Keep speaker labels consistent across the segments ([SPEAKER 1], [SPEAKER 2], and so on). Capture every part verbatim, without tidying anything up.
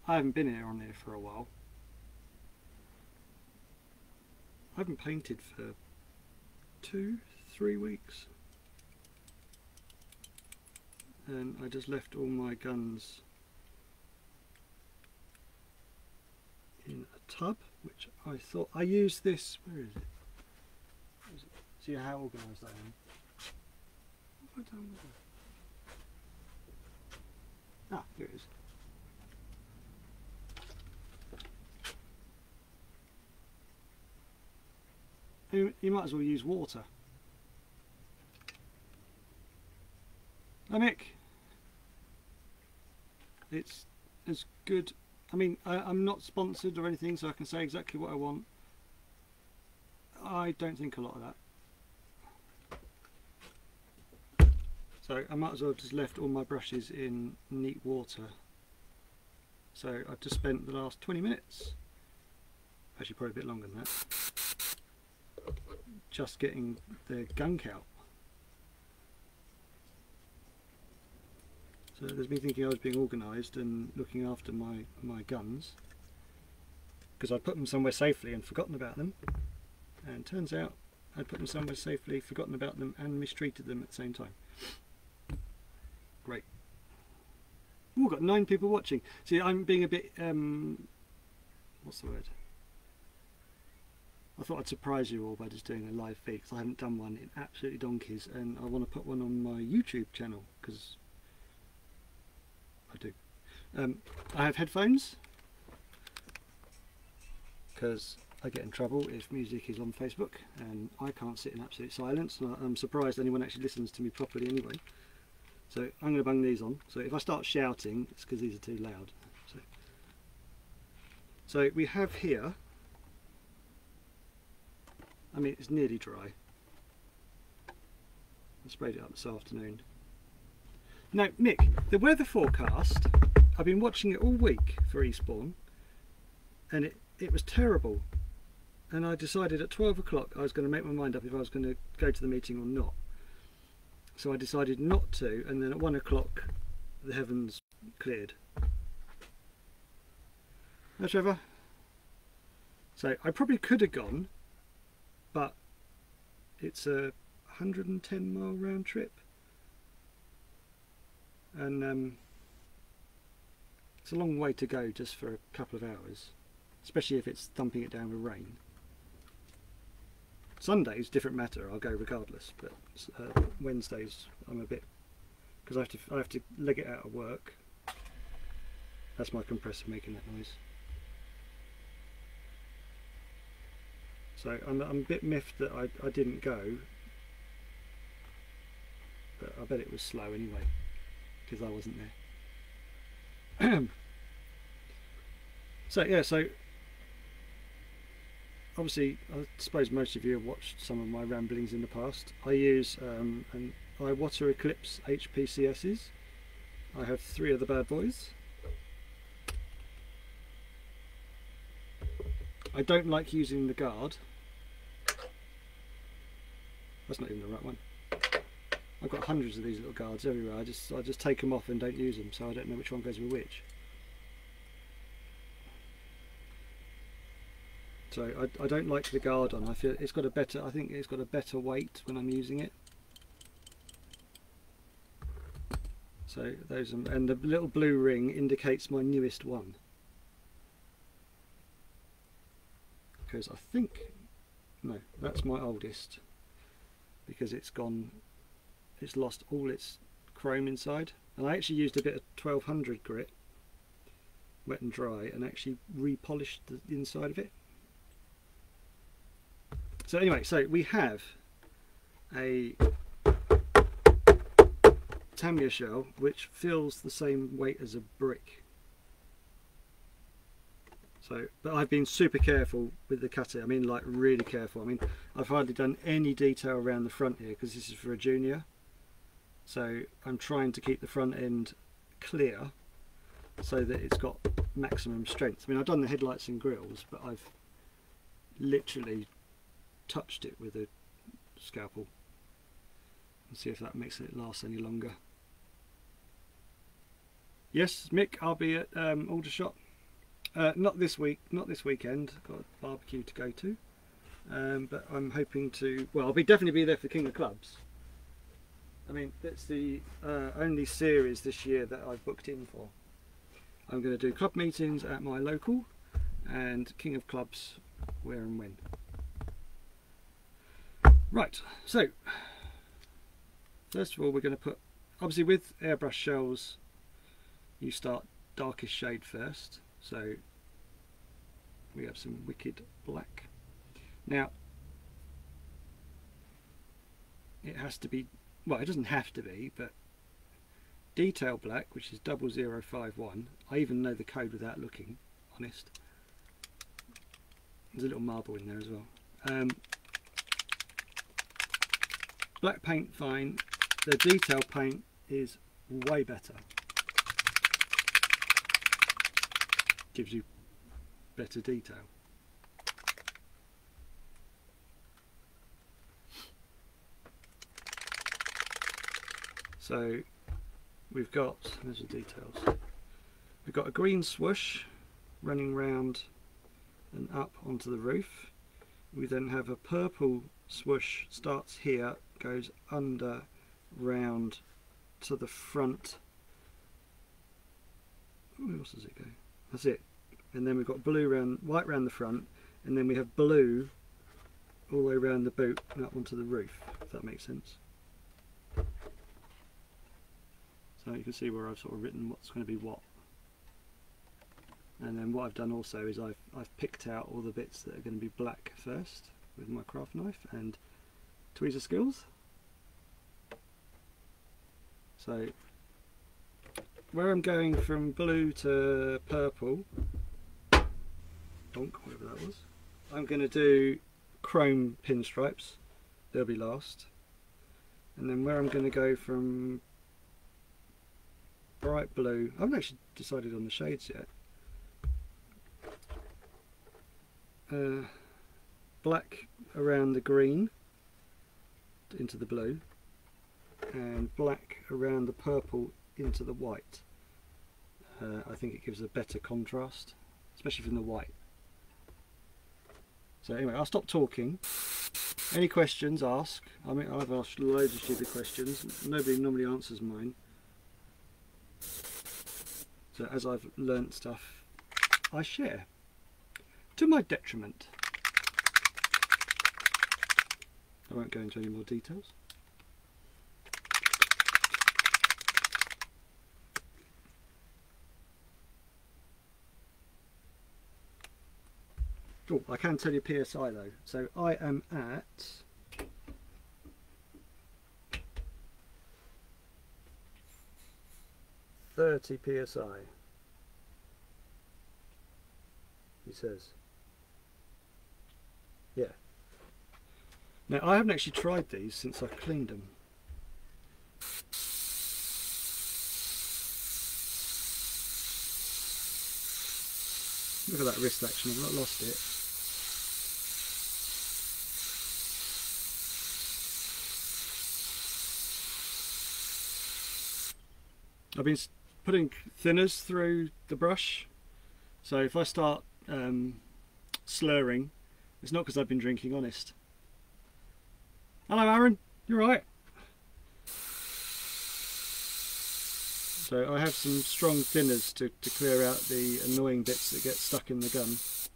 [SPEAKER 1] I haven't been here on here for a while. I haven't painted for two, three weeks. And I just left all my guns in a tub, which I thought I used this. Where is it? Where is it? See how organised I am. What have I done with it? Ah, here it is. You, you might as well use water. Hey Mick, it's as good. I mean, I, I'm not sponsored or anything, so I can say exactly what I want. I don't think a lot of that. So I might as well have just left all my brushes in neat water. So I've just spent the last twenty minutes, actually probably a bit longer than that, just getting the gunk out. So there's me thinking I was being organised and looking after my, my guns, because I'd put them somewhere safely and forgotten about them, and turns out I'd put them somewhere safely, forgotten about them and mistreated them at the same time. Great. Oh, we've got nine people watching. See, I'm being a bit, um, what's the word? I thought I'd surprise you all by just doing a live feed, because I haven't done one in absolutely donkeys, and I want to put one on my YouTube channel, because I do. Um, I have headphones, because I get in trouble if music is on Facebook, and I can't sit in absolute silence, and I'm surprised anyone actually listens to me properly anyway. So I'm going to bung these on. So if I start shouting, it's because these are too loud. So, so we have here, I mean, it's nearly dry. I sprayed it up this afternoon. Now, Mick, the weather forecast, I've been watching it all week for Eastbourne, and it, it was terrible. And I decided at twelve o'clock I was going to make my mind up if I was going to go to the meeting or not. So I decided not to, and then at one o'clock the heavens cleared. Now, Trevor, so I probably could have gone, but it's a one hundred and ten mile round trip, and um, it's a long way to go just for a couple of hours, especially if it's thumping it down with rain. Sundays, different matter, I'll go regardless, but uh, Wednesdays I'm a bit, because I have to I have to leg it out of work. That's my compressor making that noise. So I'm, I'm a bit miffed that I, I didn't go, but I bet it was slow anyway, because I wasn't there. So yeah, so obviously I suppose most of you have watched some of my ramblings in the past. I use um, an Iwata Eclipse H P C S's. I have three of the bad boys. I don't like using the guard. That's not even the right one. I've got hundreds of these little guards everywhere. I just I just take them off and don't use them, so I don't know which one goes with which. So I, I don't like the guard on. I feel it's got a better. I think it's got a better weight when I'm using it. So those are, and the little blue ring indicates my newest one, because I think no, that's my oldest, because it's gone. It's lost all its chrome inside, and I actually used a bit of twelve hundred grit, wet and dry, and actually repolished the inside of it. So anyway, so we have a tamiya shell which feels the same weight as a brick. So, but I've been super careful with the cutting. I mean, like really careful. I mean, I've hardly done any detail around the front here because this is for a junior. So I'm trying to keep the front end clear so that it's got maximum strength. I mean, I've done the headlights and grills, but I've literally touched it with a scalpel and see if that makes it last any longer. Yes, Mick, I'll be at um, Aldershot Uh, not this week, not this weekend. I've got a barbecue to go to, um, but I'm hoping to. Well, I'll be definitely be there for King of Clubs. I mean, that's the uh, only series this year that I've booked in for. I'm going to do club meetings at my local, and King of Clubs where and when. Right, so first of all we're going to put, obviously with airbrush shells you start darkest shade first, so we have some wicked black. Now it has to be, well, it doesn't have to be, but detail black, which is double zero five one. I even know the code without looking, honest. There's a little marble in there as well. Um, black paint fine. The detail paint is way better. Gives you better detail. So we've got, there's the details. We've got a green swoosh running round and up onto the roof. We then have a purple swoosh, starts here, goes under, round to the front. Where else does it go? That's it. And then we've got blue round, white round the front, and then we have blue all the way around the boot and up onto the roof, if that makes sense. So you can see where I've sort of written what's going to be what. And then what I've done also is I've, I've picked out all the bits that are going to be black first with my craft knife and tweezer skills. So where I'm going from blue to purple, donk, whatever that was, I'm going to do chrome pinstripes, they'll be last. And then where I'm going to go from bright blue, I haven't actually decided on the shades yet. Uh, black around the green into the blue, and black around the purple into the white. Uh, I think it gives a better contrast, especially from the white. So anyway, I'll stop talking. Any questions, ask. I mean, I've asked loads of stupid questions. Nobody normally answers mine. So as I've learnt stuff, I share. To my detriment. I won't go into any more details. Oh, I can tell you P S I though. So I am at thirty P S I. He says. Yeah. Now I haven't actually tried these since I cleaned them. Look at that wrist action, I've not lost it. I've been putting thinners through the brush, so if I start um, slurring, it's not because I've been drinking, honest. Hello Aaron, you're right. So I have some strong thinners to, to clear out the annoying bits that get stuck in the gun.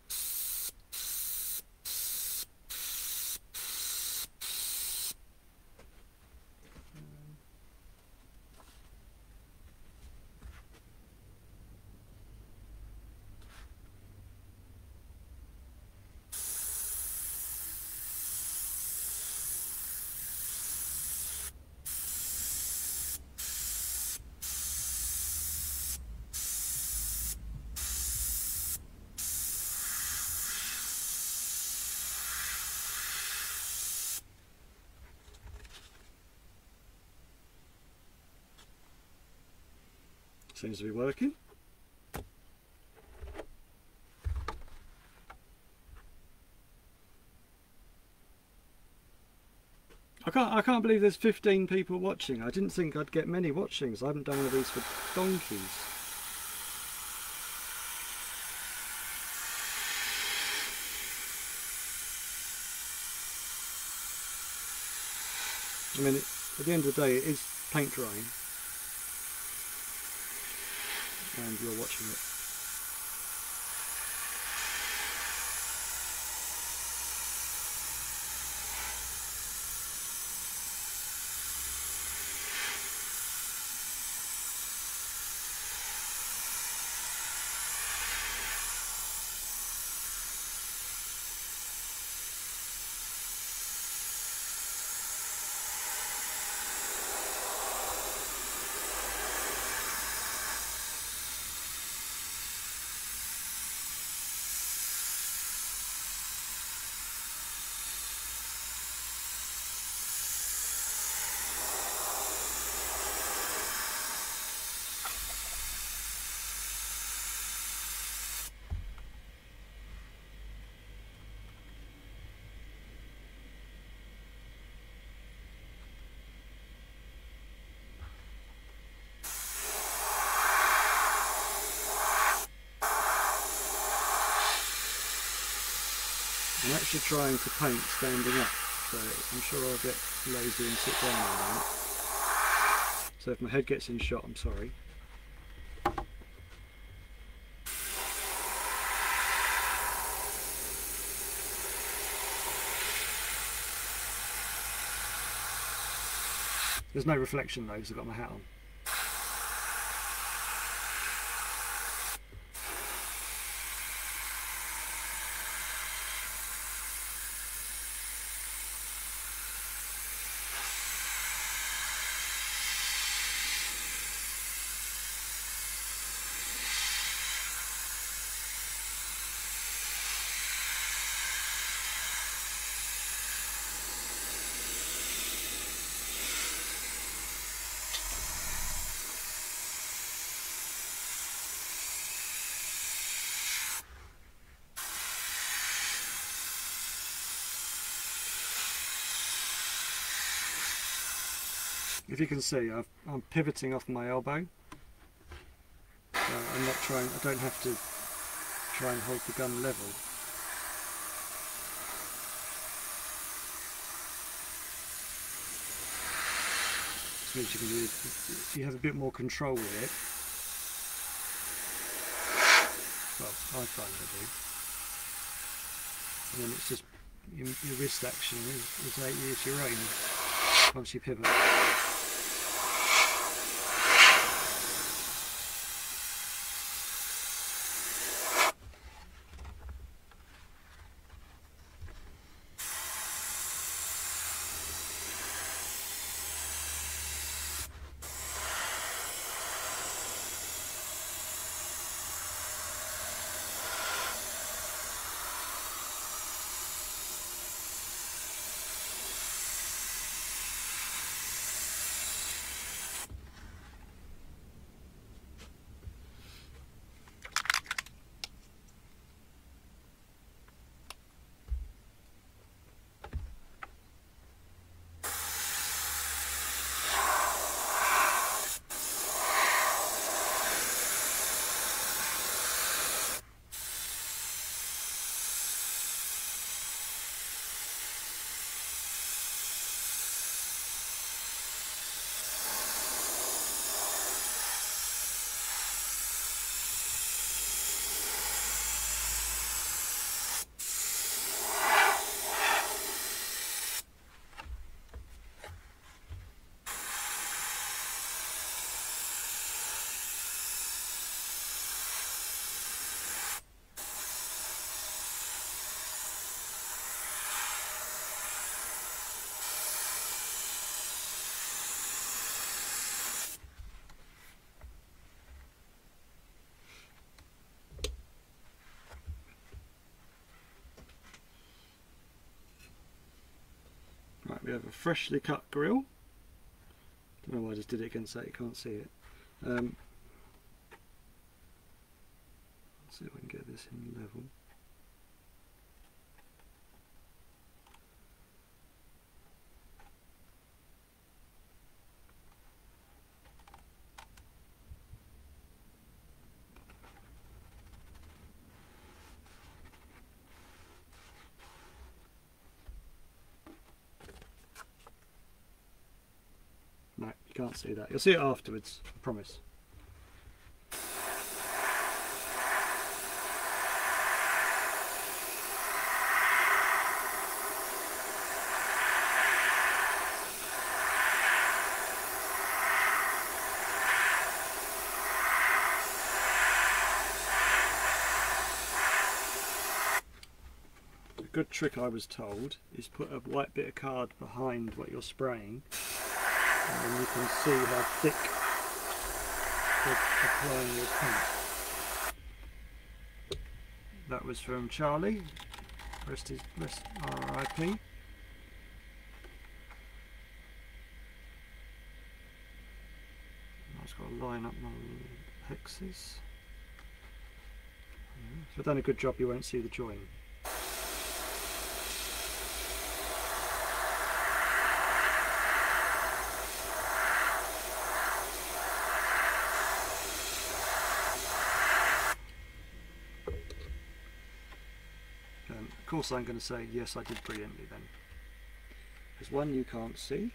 [SPEAKER 1] Seems to be working. I can't I can't believe there's fifteen people watching. I didn't think I'd get many watchings. I haven't done one of these for donkeys. I mean, it, at the end of the day, it is paint drying, and you're watching it. I'm actually trying to paint standing up, so I'm sure I'll get lazy and sit down in a moment. So if my head gets in shot, I'm sorry. There's no reflection though because I've got my hat on. If you can see, I've, I'm pivoting off my elbow. Uh, I'm not trying, I don't have to try and hold the gun level. This means you can do, if you have a bit more control with it, well, I find I do. And then it's just, your, your wrist action is, is eight years your aim once you pivot. Right, we have a freshly cut grill. Don't know why I just did it against that, you can't see it. Um, let's see if I can get this in level. You can't see that. You'll see it afterwards, I promise. A good trick, I was told, is put a white bit of card behind what you're spraying, and then you can see how thick you're applying your paint. That was from Charlie, rest is rest R I P. I've just got to line up my hexes. If I've done a good job, you won't see the join. Of course I'm going to say yes, I did brilliantly then. There's one you can't see.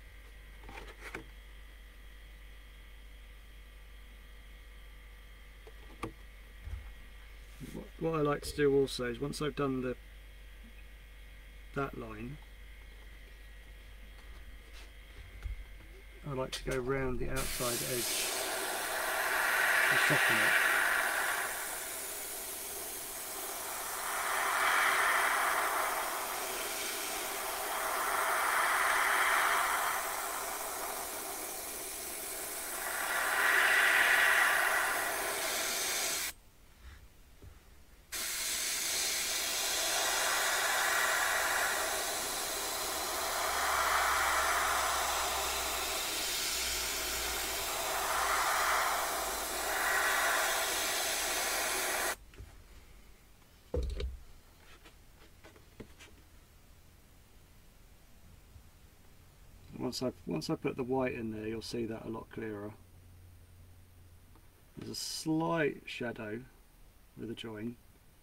[SPEAKER 1] What, what I like to do also is once I've done the that line, I like to go round the outside edge and soften it. Once I once I put the white in there, you'll see that a lot clearer. There's a slight shadow with the join,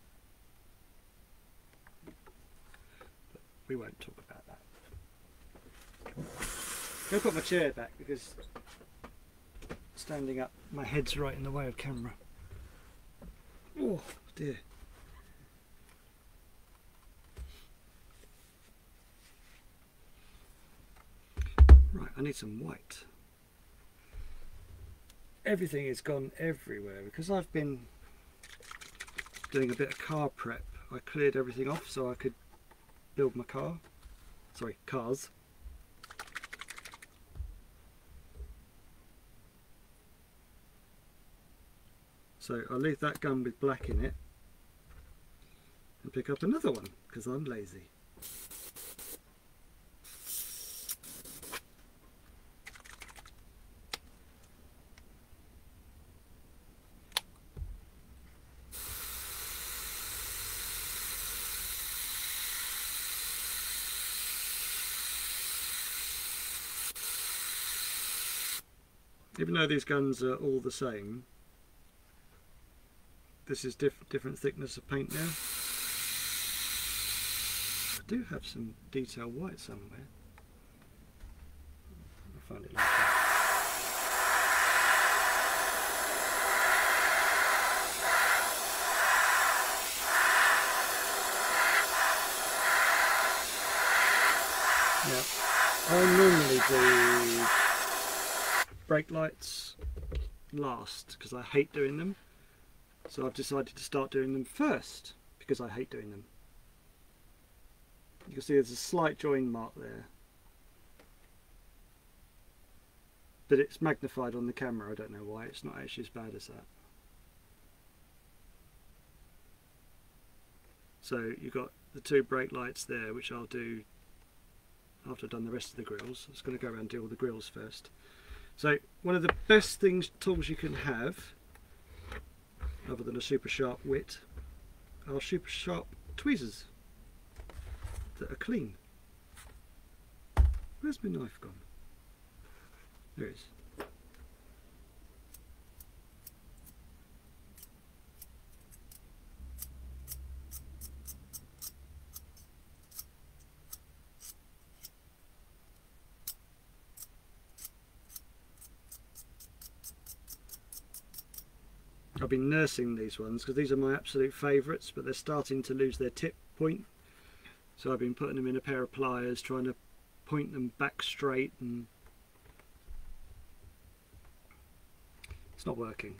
[SPEAKER 1] but we won't talk about that. I'm going to put my chair back because standing up, my head's right in the way of camera. Oh dear. Right, I need some white. Everything has gone everywhere because I've been doing a bit of car prep. I cleared everything off so I could build my car. Sorry, cars. So I'll leave that gun with black in it and pick up another one because I'm lazy. Even though these guns are all the same, this is diff different thickness of paint now. I do have some detail white somewhere. I'll find it later. Now, I normally do brake lights last because I hate doing them, so I've decided to start doing them first because I hate doing them. You can see there's a slight join mark there, but it's magnified on the camera. I don't know why, it's not actually as bad as that. So you've got the two brake lights there, which I'll do after I've done the rest of the grills. I'm just going to go around and do all the grills first. So one of the best things, tools you can have, other than a super sharp wit, are super sharp tweezers that are clean. Where's my knife gone? There it is. I've been nursing these ones because these are my absolute favourites, but they're starting to lose their tip point. So I've been putting them in a pair of pliers, trying to point them back straight, and it's not working.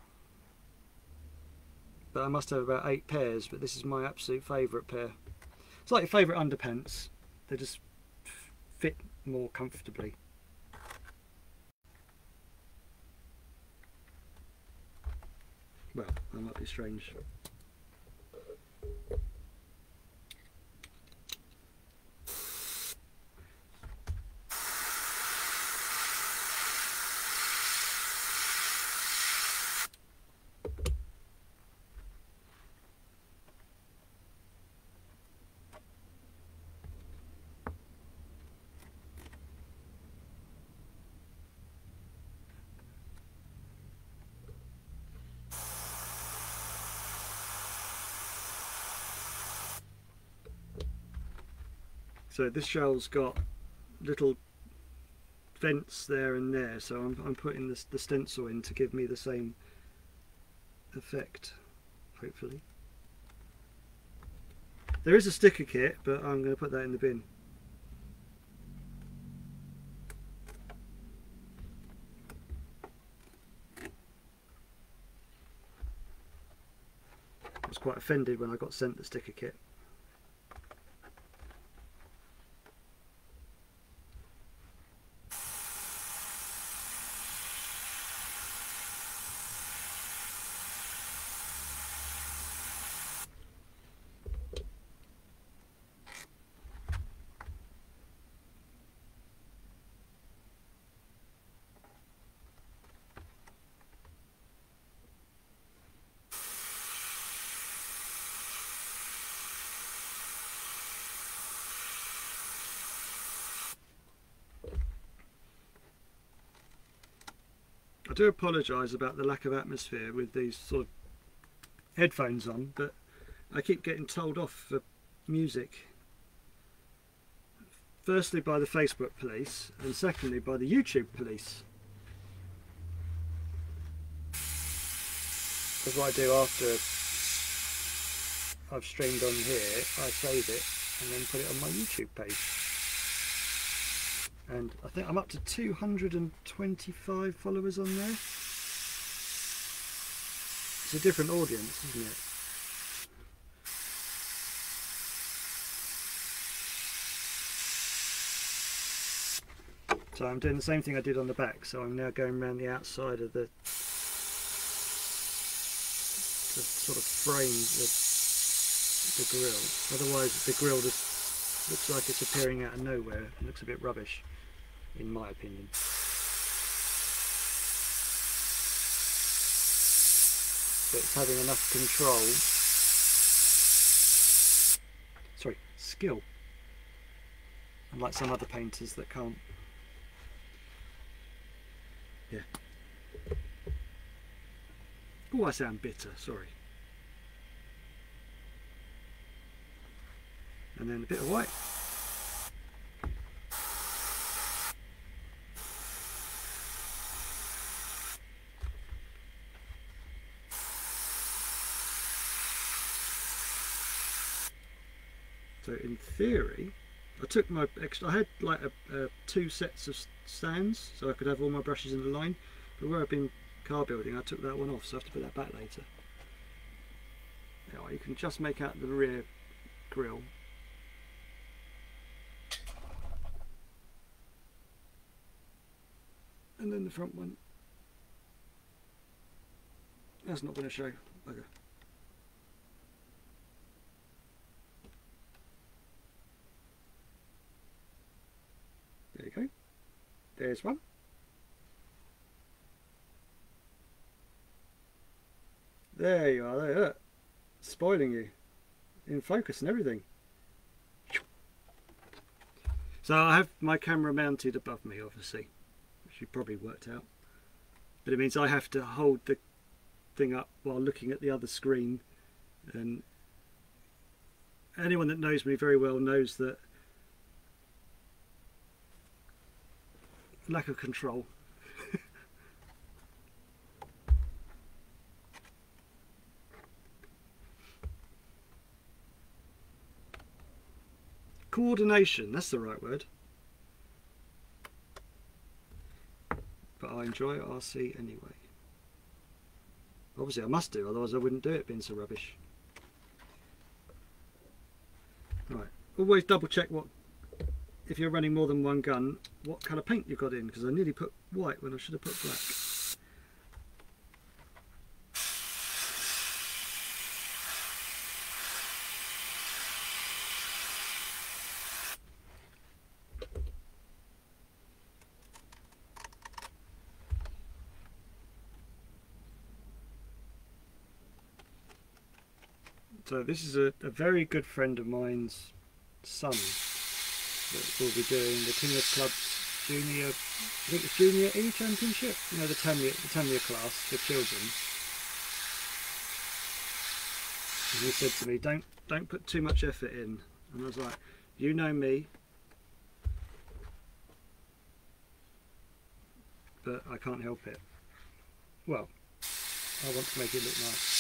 [SPEAKER 1] But I must have about eight pairs, but this is my absolute favourite pair. It's like your favourite underpants. They just fit more comfortably. Well, that might be strange. So this shell's got little vents there and there, so I'm, I'm putting this, the stencil in to give me the same effect, hopefully. There is a sticker kit, but I'm going to put that in the bin. I was quite offended when I got sent the sticker kit. I do apologise about the lack of atmosphere with these sort of headphones on, but I keep getting told off for music. Firstly by the Facebook police, and secondly by the YouTube police. Because what I do after I've streamed on here, I save it and then put it on my YouTube page. And I think I'm up to two hundred twenty-five followers on there. It's a different audience, isn't it? So I'm doing the same thing I did on the back, so I'm now going around the outside of the, to sort of frame the, the grill. Otherwise the grill just looks like it's appearing out of nowhere. It looks a bit rubbish, in my opinion. But it's having enough control, sorry, skill, unlike some other painters that can't. Yeah. Oh, I sound bitter, sorry. And then a bit of white. So in theory, I took my extra, I had like a, a two sets of stands so I could have all my brushes in the line, but where I've been car building I took that one off, so I have to put that back later. Now you can just make out the rear grille. And then the front one. That's not going to show. Okay. There you go. There's one. There you are. There, look. Spoiling you. In focus and everything. So I have my camera mounted above me, obviously, which you probably worked out. But it means I have to hold the thing up while looking at the other screen. And anyone that knows me very well knows that lack of control. coordination, that's the right word. But I enjoy R C anyway. Obviously I must do, otherwise I wouldn't do it being so rubbish. Right, always double check what, if you're running more than one gun, what colour paint you've got in, because I nearly put white when I should have put black. So this is a, a very good friend of mine's son that will be doing the Tamiya Club's junior, I think it's junior E championship. You know, the Tamiya, the Tamiya class for children. And he said to me, "Don't don't put too much effort in." And I was like, "You know me, but I can't help it. Well, I want to make it look nice."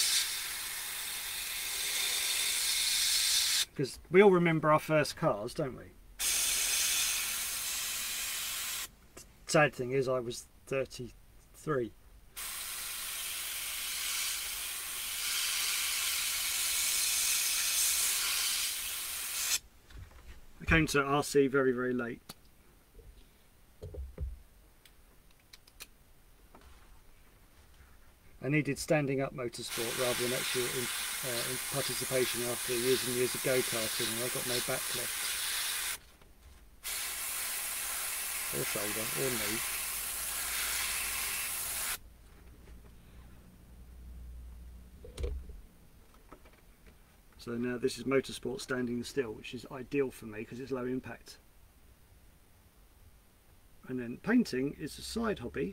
[SPEAKER 1] Because we all remember our first cars, don't we? The sad thing is I was thirty-three. I came to R C very, very late. I needed standing up motorsport rather than actual in, uh, in participation after years and years of go-karting, and I got no back left. Or shoulder, or knee. So now this is motorsport standing still, which is ideal for me because it's low impact. And then painting is a side hobby.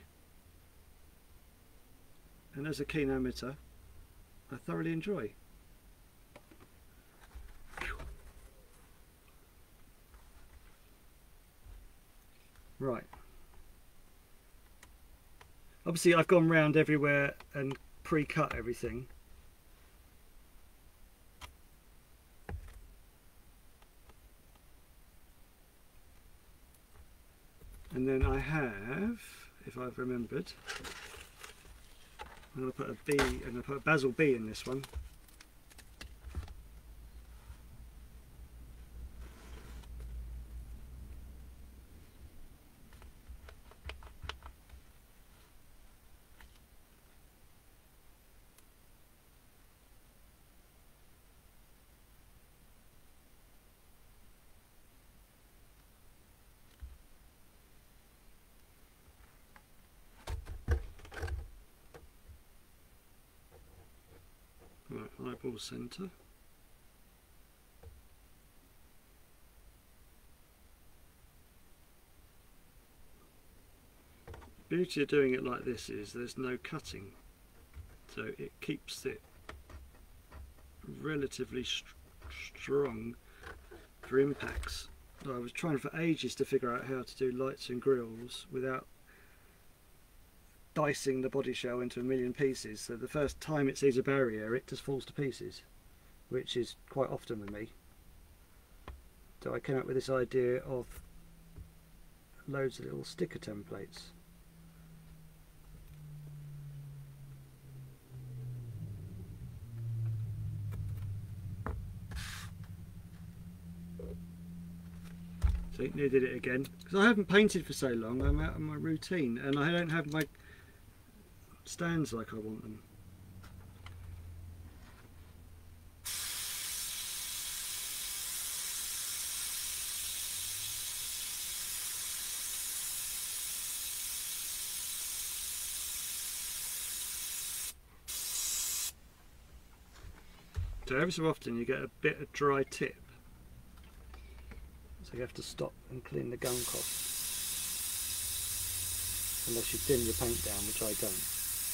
[SPEAKER 1] And as a keen amateur, I thoroughly enjoy. Right. Obviously I've gone round everywhere and pre-cut everything. And then I have, if I've remembered, I'm going to put a B, I'm going to put a basil B in this one. Right, eyeball centre. The beauty of doing it like this is there's no cutting, so it keeps it relatively st strong for impacts. I was trying for ages to figure out how to do lights and grills without dicing the body shell into a million pieces, so the first time it sees a barrier it just falls to pieces, which is quite often with me. So I came up with this idea of loads of little sticker templates. See, nearly did it again, because I haven't painted for so long. I'm out of my routine and I don't have my stands like I want them. So every so often you get a bit of dry tip, so you have to stop and clean the gun cloth, unless you thin your paint down, which I don't.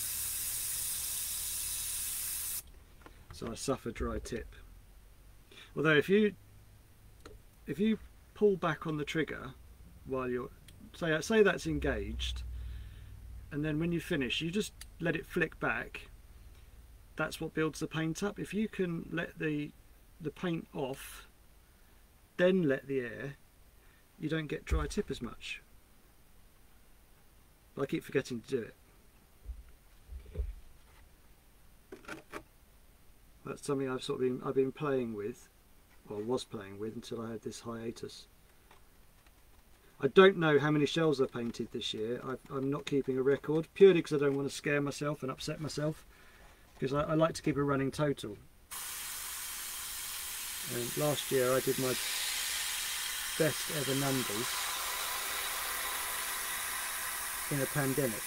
[SPEAKER 1] So I suffer dry tip. Although if you if you pull back on the trigger while you're say say that's engaged, and then when you finish you just let it flick back, that's what builds the paint up. If you can let the the paint off then let the air, you don't get dry tip as much. But I keep forgetting to do it. That's something I've sort of been I've been playing with, or was playing with until I had this hiatus. I don't know how many shells I painted this year. I've, I'm not keeping a record, purely because I don't want to scare myself and upset myself, because I, I like to keep a running total. And last year I did my best ever numbers in a pandemic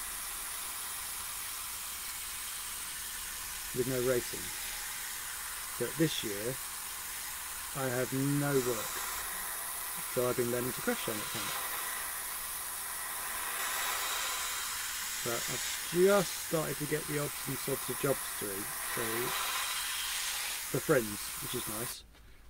[SPEAKER 1] with no racing. But this year I have no work. So I've been learning to crash on it. But I've just started to get the odds and sods of jobs through, so for friends, which is nice.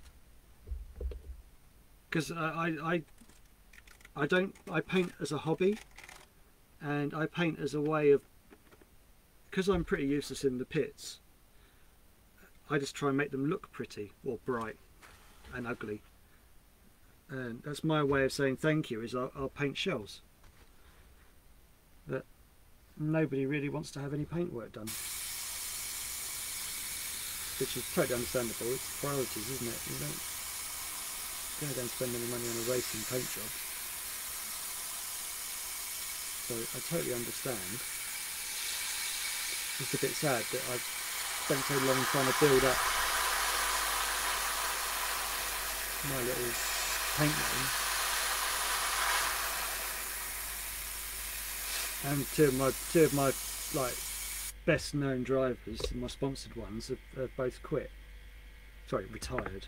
[SPEAKER 1] Because I, I, I don't, I paint as a hobby, and I paint as a way of, because I'm pretty useless in the pits, I just try and make them look pretty, or bright and ugly. And that's my way of saying thank you, is I'll, I'll paint shells. But nobody really wants to have any paint work done. Which is totally understandable. It's priorities, isn't it? You don't going to go and spend any money on a racing paint job. So I totally understand. It's a bit sad that I've spent so long trying to build up my little paint name, and two of my two of my like best known drivers, my sponsored ones, have, have both quit. Sorry, retired.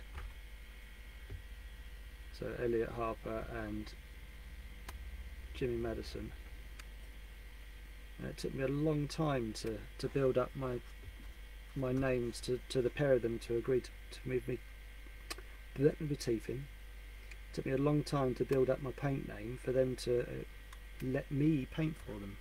[SPEAKER 1] So Elliot Harper and Jimmy Madison. And it took me a long time to to build up my my names to to the pair of them to agree to, to move me. Let me be teeth in. It took me a long time to build up my paint name for them to uh, let me paint for them.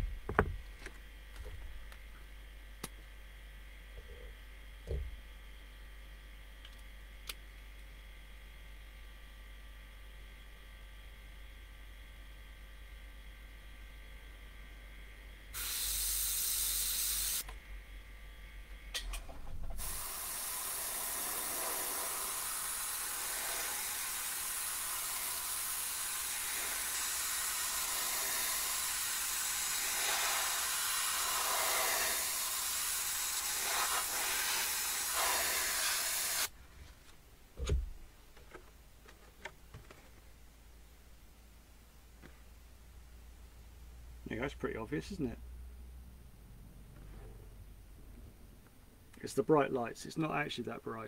[SPEAKER 1] Yeah, that's pretty obvious, isn't it? It's the bright lights. It's not actually that bright.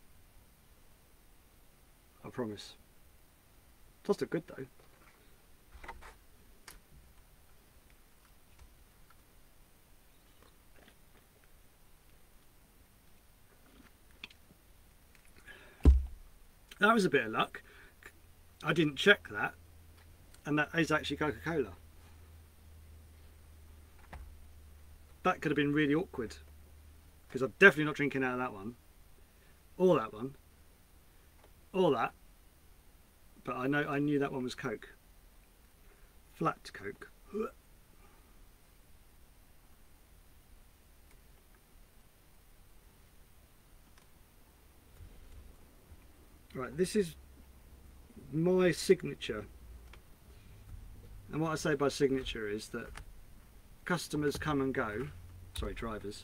[SPEAKER 1] I promise. It does look good though. That was a bit of luck. I didn't check that, and that is actually Coca-Cola. That could have been really awkward, because I'm definitely not drinking out of that one, or that one, or that. But I know I knew that one was Coke, flat Coke. Right, this is my signature, and what I say by signature is that customers come and go, sorry, drivers.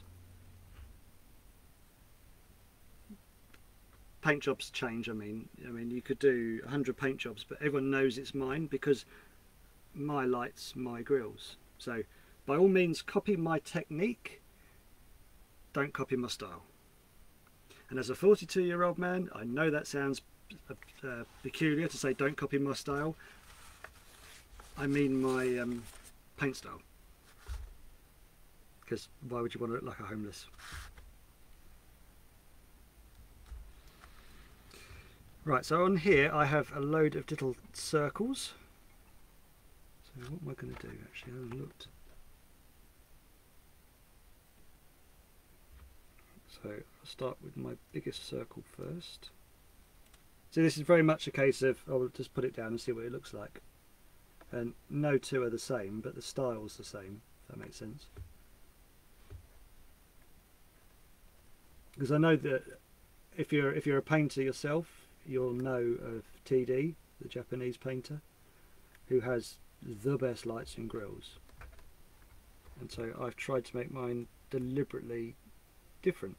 [SPEAKER 1] Paint jobs change. I mean, I mean, you could do a hundred paint jobs, but everyone knows it's mine because my lights, my grills. So, by all means, copy my technique. Don't copy my style. And as a forty-two-year-old man, I know that sounds uh, uh, peculiar to say don't copy my style. I mean my um, paint style. Because why would you want to look like a homeless? Right, so on here I have a load of little circles. So what am I going to do? Actually, I haven't looked. So I'll start with my biggest circle first. So this is very much a case of, I'll just put it down and see what it looks like. And no two are the same, but the style's the same, if that makes sense. Because I know that if you're if you're a painter yourself, you'll know of T D, the Japanese painter, who has the best lights and grills. And so I've tried to make mine deliberately different.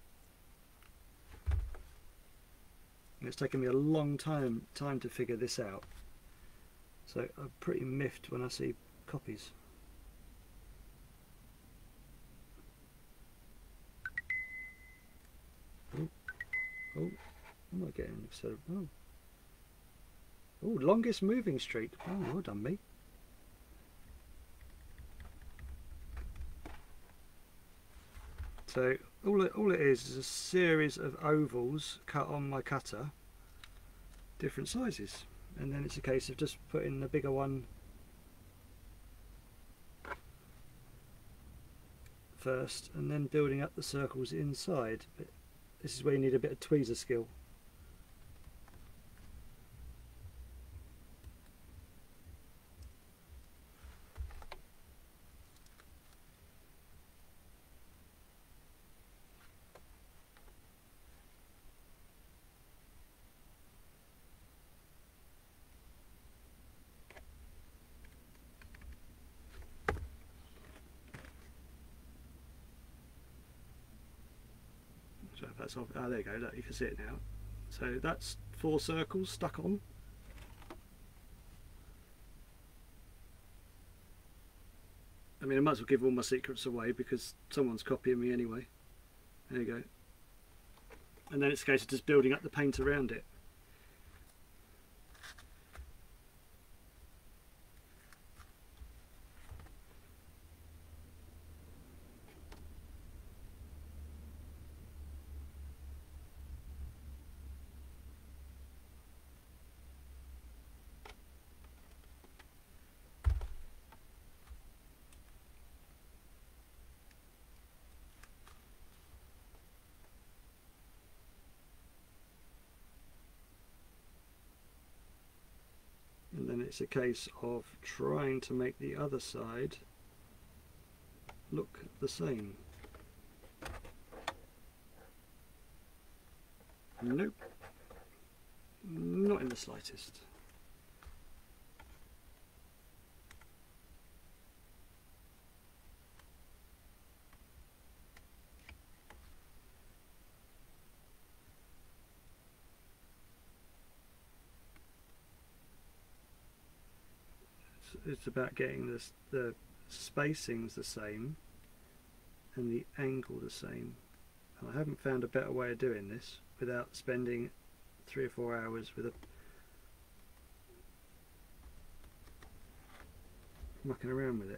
[SPEAKER 1] And it's taken me a long time time to figure this out. So I'm pretty miffed when I see copies. Oh, oh, I'm not getting sort of, oh. Oh, longest moving streak. Oh, well done me. So all it, all it is is a series of ovals cut on my cutter, different sizes, and then it's a case of just putting the bigger one first and then building up the circles inside. But this is where you need a bit of tweezer skill. So if that's off, oh, there you go, look, you can see it now. So that's four circles stuck on. I mean, I might as well give all my secrets away because someone's copying me anyway. There you go. And then it's a case of just building up the paint around it. And then it's a case of trying to make the other side look the same. Nope, not in the slightest. It's about getting this, the spacings the same and the angle the same. And I haven't found a better way of doing this without spending three or four hours with a mucking around with it.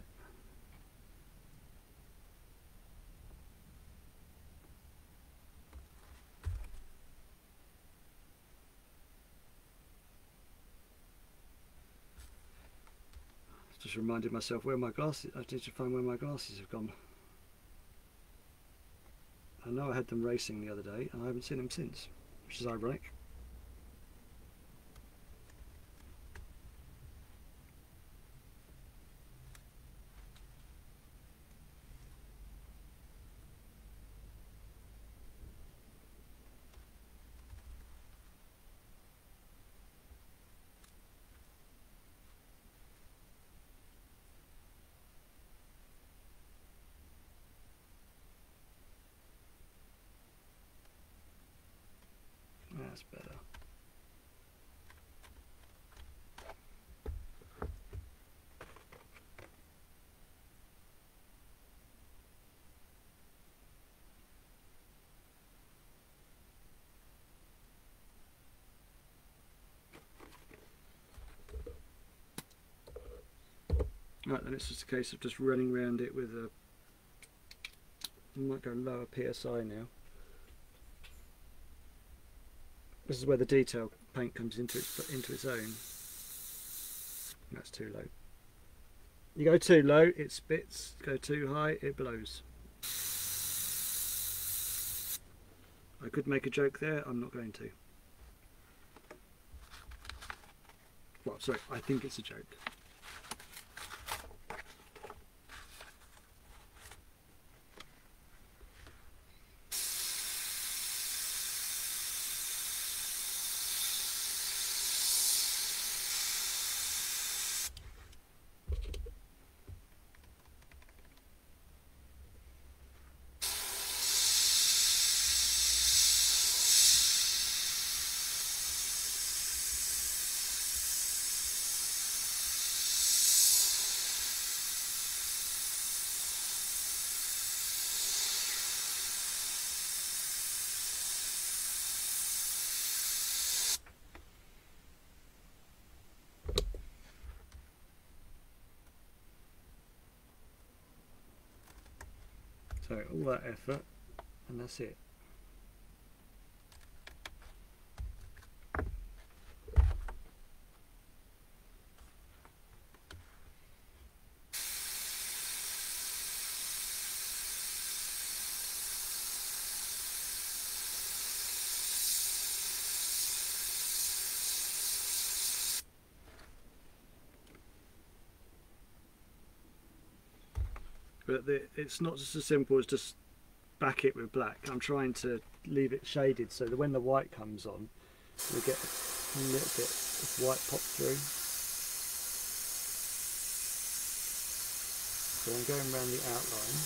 [SPEAKER 1] Just reminded myself where my glasses, I need to find where my glasses have gone. I know I had them racing the other day and I haven't seen them since, which is ironic. That's better. Right, then it's just a case of just running around it with a, I might go lower P S I now. This is where the detail paint comes into its, into its own. That's too low. You go too low, it spits. Go too high, it blows. I could make a joke there, I'm not going to. Well, sorry, I think it's a joke. So all that effort, and that's it. But the, it's not just as simple as just back it with black. I'm trying to leave it shaded so that when the white comes on, we get a little bit of white pop through. So I'm going around the outline.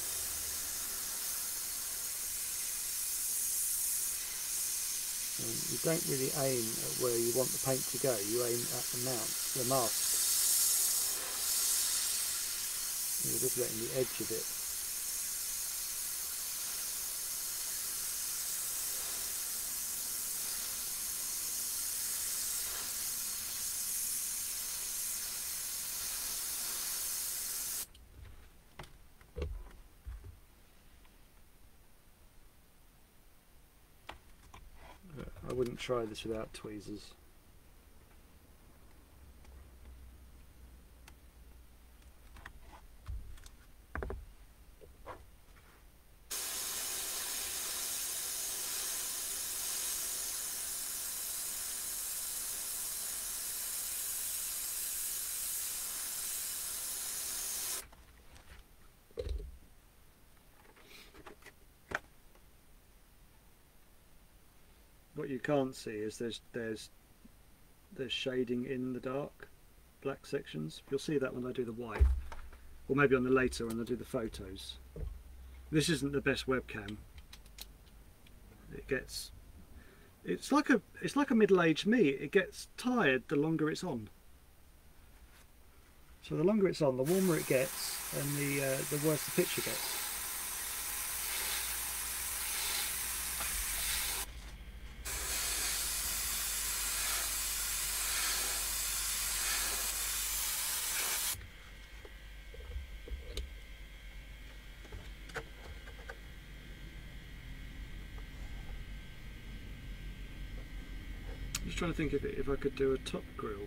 [SPEAKER 1] And you don't really aim at where you want the paint to go, you aim at the mount, the mask. You're just letting the edge of it. I wouldn't try this without tweezers. What you can't see is there's there's there's shading in the dark black sections. You'll see that when I do the white, or maybe on the later when I do the photos. This isn't the best webcam. It gets it's like a it's like a middle-aged me. It gets tired the longer it's on. So the longer it's on, the warmer it gets, and the uh, the worse the picture gets. Just trying to think if, it, if I could do a top grill.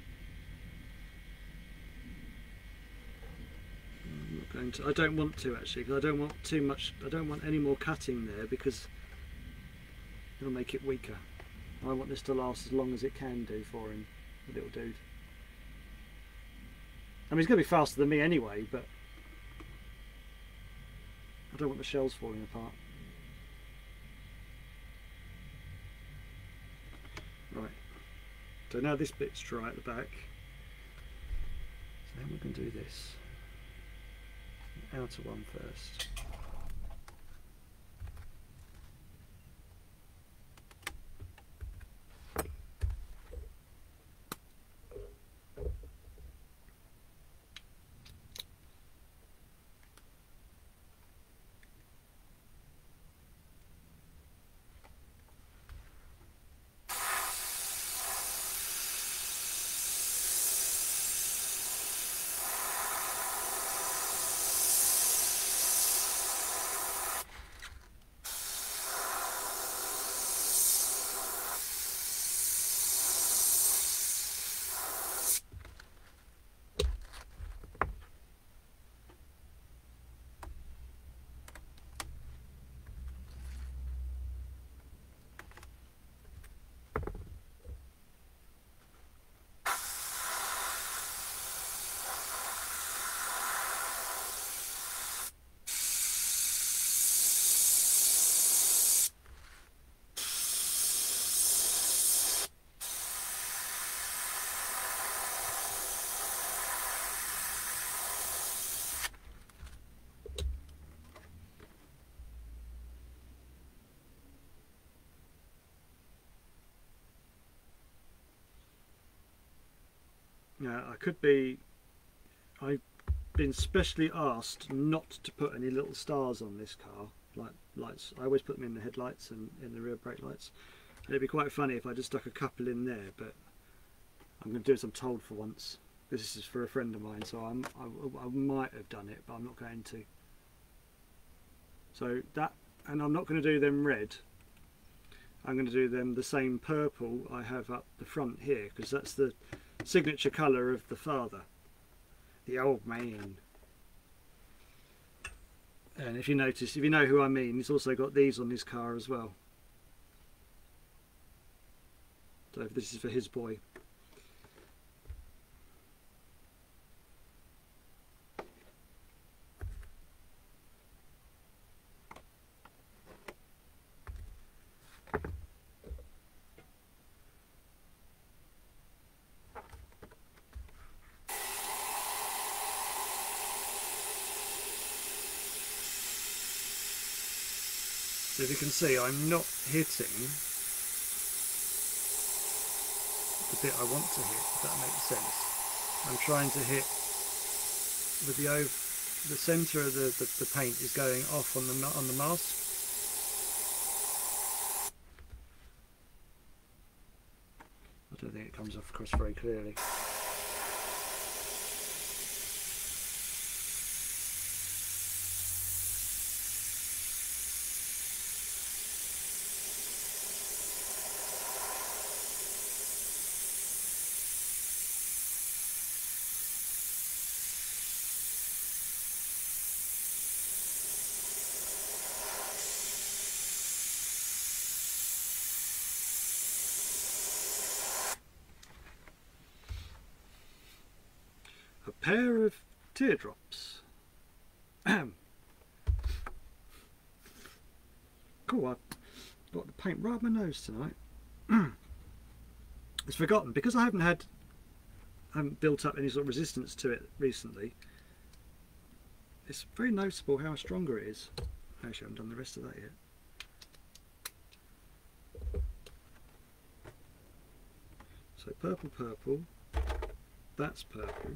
[SPEAKER 1] I'm not going to. I don't want to actually, because I don't want too much. I don't want any more cutting there because it'll make it weaker. I want this to last as long as it can do for him, the little dude. I mean, he's going to be faster than me anyway, but I don't want the shells falling apart. Right, so now this bit's dry at the back, so then we can do this, the outer one first. Now I could be, I've been specially asked not to put any little stars on this car, like lights. I always put them in the headlights and in the rear brake lights. And it'd be quite funny if I just stuck a couple in there, but I'm going to do as I'm told for once. This is for a friend of mine, so I'm, I, I might have done it, but I'm not going to. So that, and I'm not going to do them red. I'm going to do them the same purple I have up the front here, because that's the signature colour of the father, the old man. And if you notice, if you know who I mean, he's also got these on his car as well. So this is for his boy. So as you can see, I'm not hitting the bit I want to hit, if that makes sense. I'm trying to hit with the over, the centre of the, the, the paint is going off on the on the mask. I don't think it comes off across very clearly. A pair of teardrops. Cool, I've got the paint right up my nose tonight. It's forgotten, because I haven't had, I haven't built up any sort of resistance to it recently. It's very noticeable how much stronger it is. Actually, I haven't done the rest of that yet. So purple, purple, that's purple.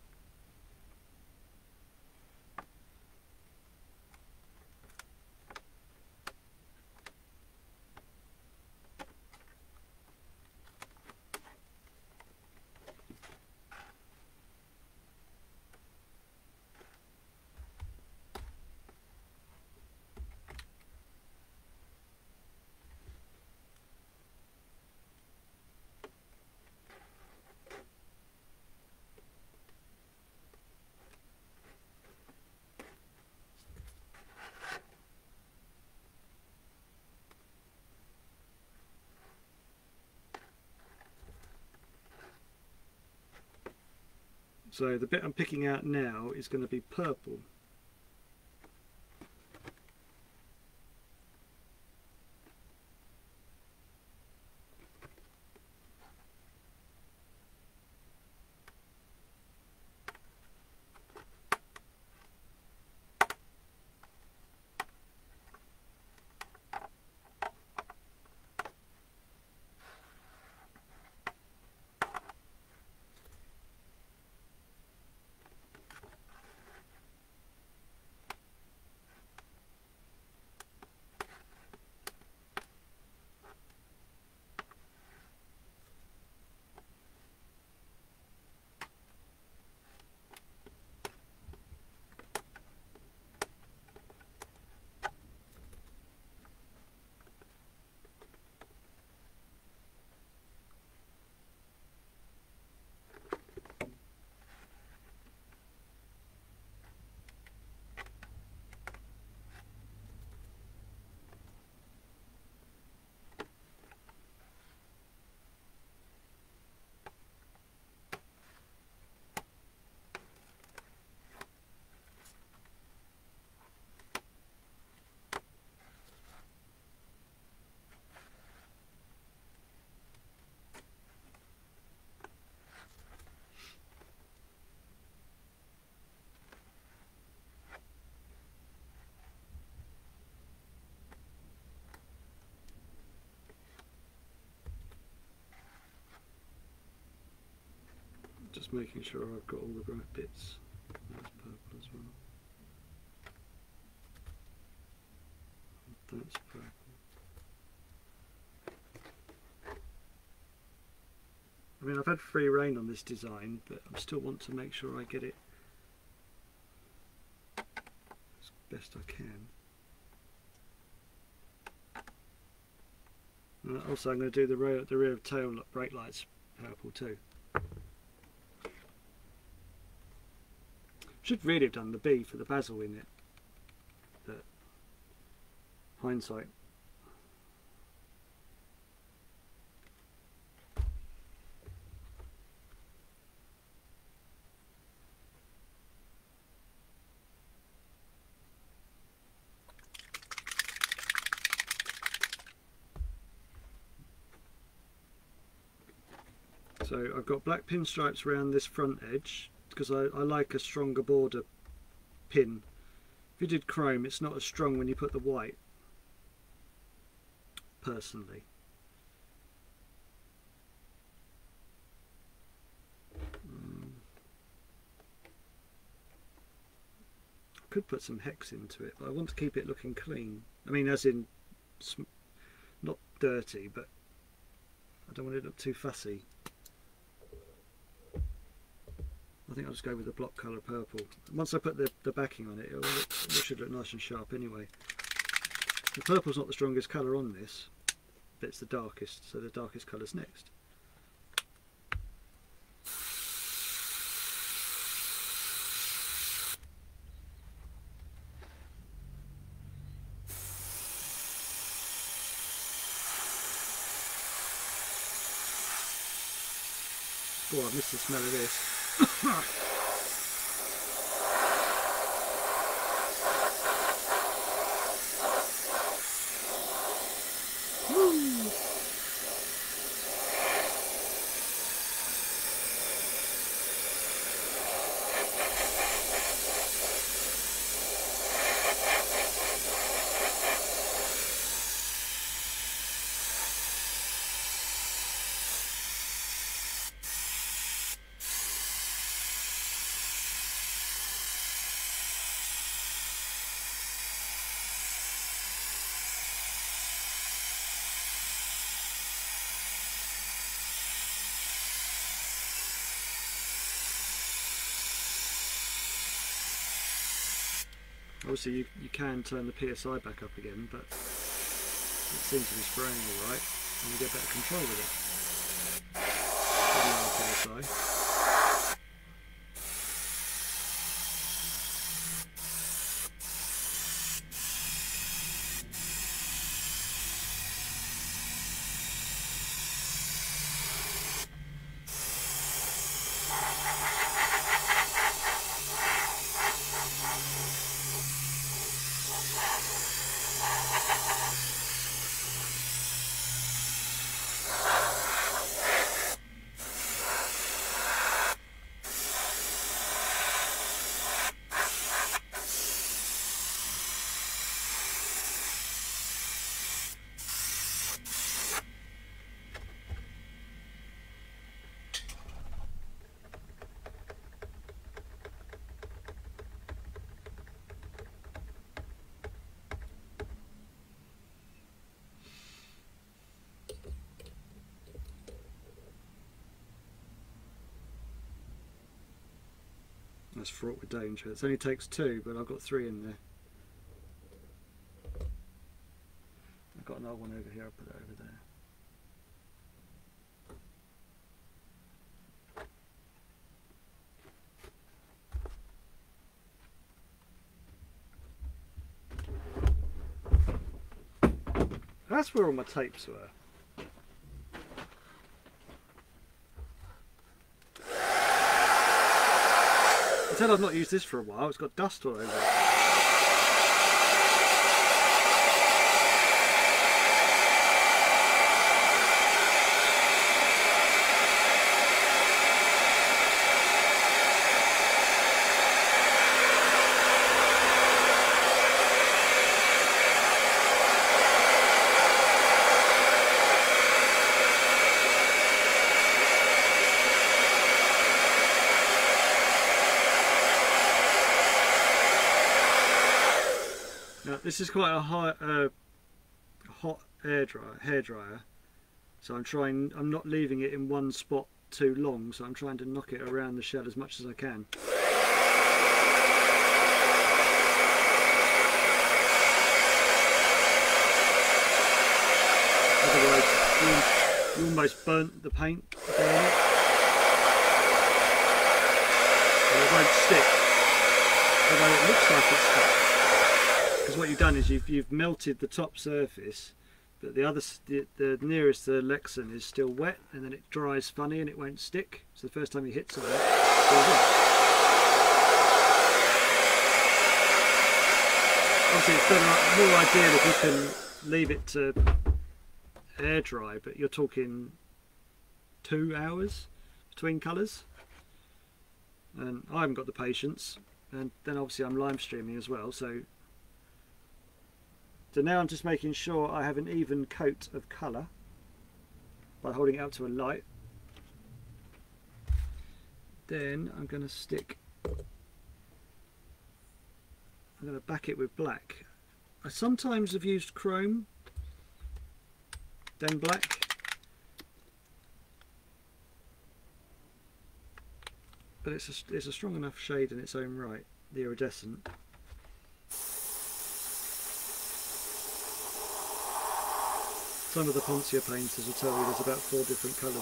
[SPEAKER 1] So the bit I'm picking out now is going to be purple. Just making sure I've got all the right bits. That's purple as well. That's purple. I mean, I've had free rein on this design, but I still want to make sure I get it as best I can. And also, I'm going to do the rear, the rear tail brake lights purple too. Should really have done the B for the basil in it, but hindsight. So I've got black pinstripes around this front edge because I, I like a stronger border pin. If you did chrome, it's not as strong when you put the white, personally. Um, I could put some hex into it, but I want to keep it looking clean. I mean, as in, not dirty, but I don't want it to look too fussy. I think I'll just go with the block colour purple. Once I put the, the backing on it, it'll look, it should look nice and sharp anyway. The purple's not the strongest colour on this, but it's the darkest, so the darkest colour's next. Oh, I missed the smell of this. Obviously you, you can turn the P S I back up again, but it seems to be spraying alright and you get better control with it. P S I. That's fraught with danger. It only takes two, but I've got three in there. I've got another one over here, I'll put it over there. That's where all my tapes were. I said I've not used this for a while, it's got dust all over it. Now this is quite a high, uh, hot air dryer, hair dryer, so I'm trying. I'm not leaving it in one spot too long, so I'm trying to knock it around the shell as much as I can. Otherwise, you, you almost burnt the paint down it, and it won't stick. Although it looks like it's stuck, because what you've done is you've you've melted the top surface, but the other the, the nearest the Lexan is still wet, and then it dries funny and it won't stick. So the first time you hit something, it falls off. Obviously, it's better, more ideal if you can leave it to air dry, but you're talking two hours between colours, and I haven't got the patience. And then obviously I'm live streaming as well, so so now I'm just making sure I have an even coat of colour by holding it up to a light. Then I'm going to stick, I'm going to back it with black. I sometimes have used chrome, then black. But it's a, it's a strong enough shade in its own right, the iridescent. Some of the Pontier painters will tell you there's about four different colours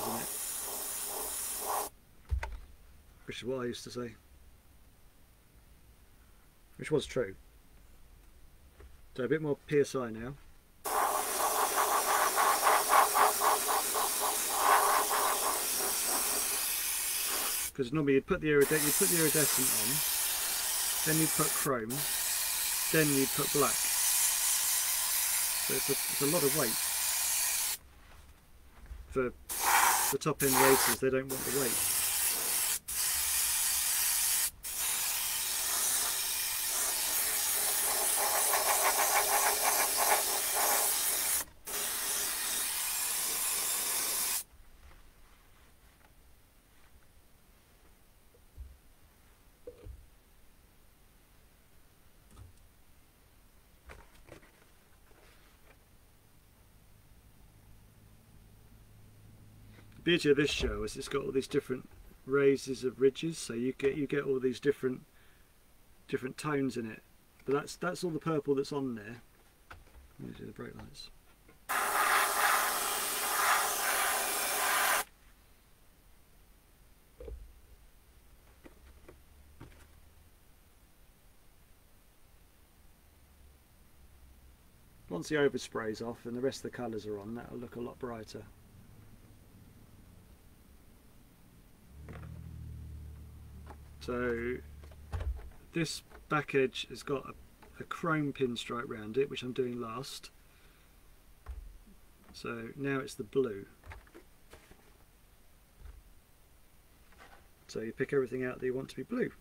[SPEAKER 1] in it, which is what I used to say, which was true. So a bit more P S I now. Because normally you'd put the iridescent, you'd put the iridescent on, then you'd put chrome, then you'd put black. So it's a, it's a lot of weight. For the top end racers, they don't want the weight. The beauty of this show is it's got all these different raises of ridges, so you get you get all these different different tones in it. But that's that's all the purple that's on there. Let me do the brake lights. Once the overspray's off and the rest of the colours are on, that'll look a lot brighter. So this back edge has got a, a chrome pinstripe round it, which I'm doing last. So now it's the blue. So you pick everything out that you want to be blue.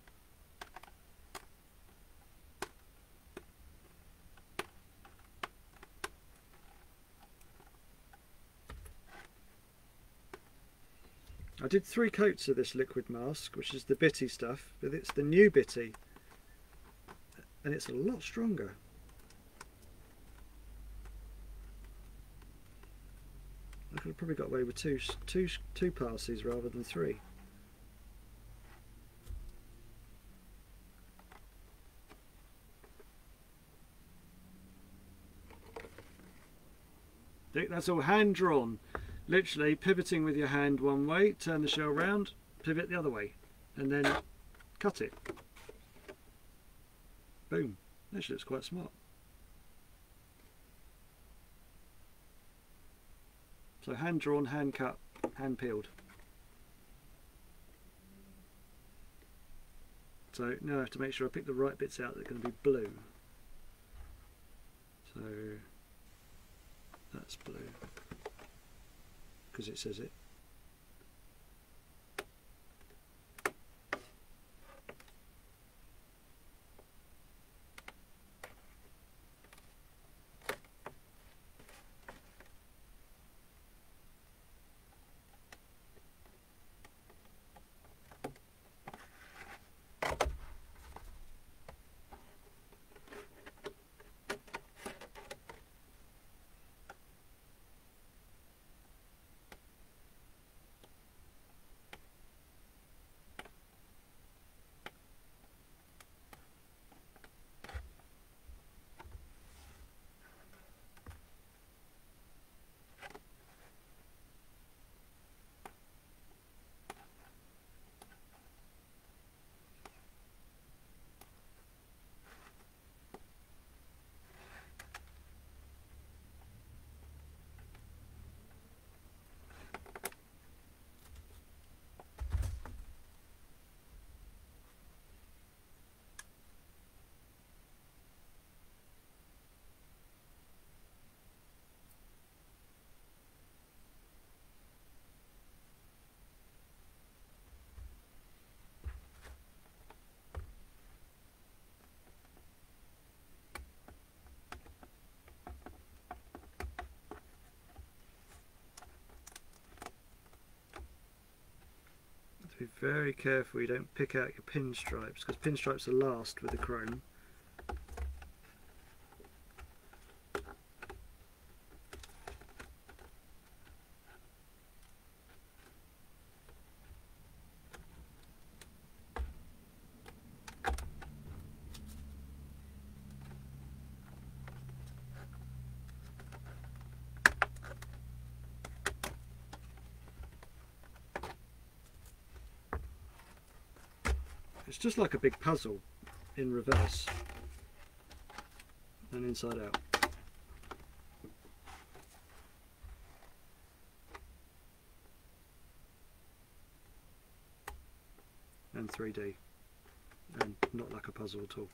[SPEAKER 1] I did three coats of this liquid mask, which is the bitty stuff, but it's the new bitty, and it's a lot stronger. I could have probably got away with two, two, two passes rather than three. That's all hand drawn. Literally pivoting with your hand one way, turn the shell round, pivot the other way, and then cut it. Boom. Actually, it's quite smart. So hand drawn, hand cut, hand peeled. So now I have to make sure I pick the right bits out that are going to be blue. So that's blue, because it says it. Be very careful you don't pick out your pinstripes, because pinstripes are last with the chrome. It's just like a big puzzle in reverse and inside out. And three D, and not like a puzzle at all.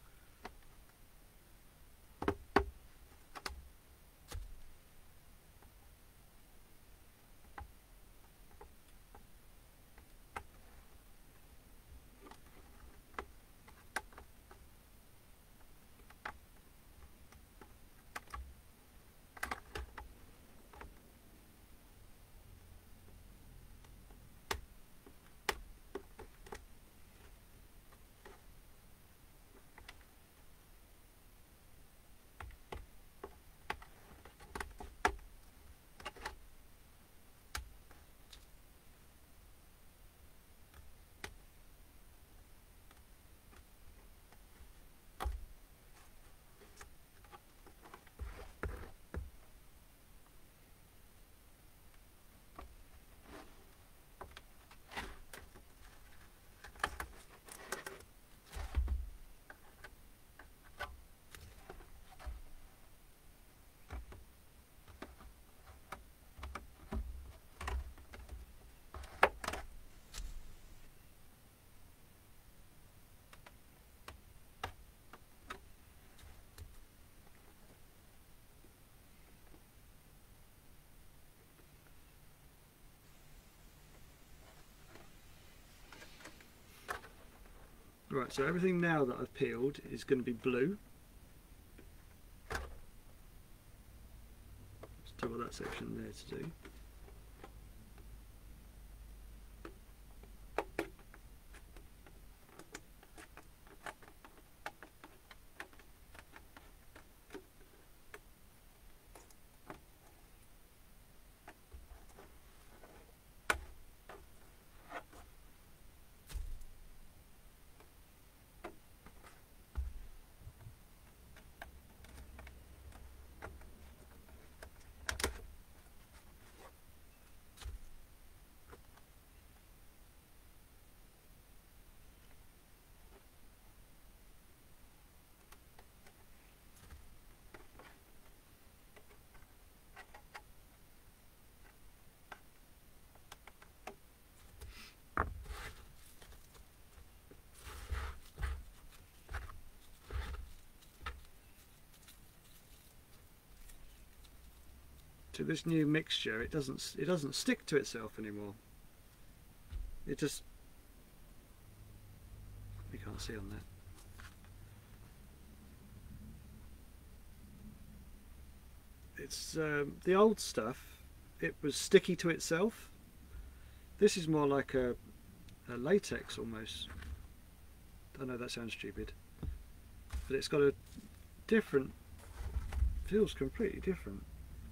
[SPEAKER 1] Right, so everything now that I've peeled is going to be blue. Still got that section there to do. To this new mixture, it doesn't it doesn't stick to itself anymore. It just, you can't see on that. It's um, the old stuff. It was sticky to itself. This is more like a, a latex almost. I know that sounds stupid, but it's got a different, feels completely different.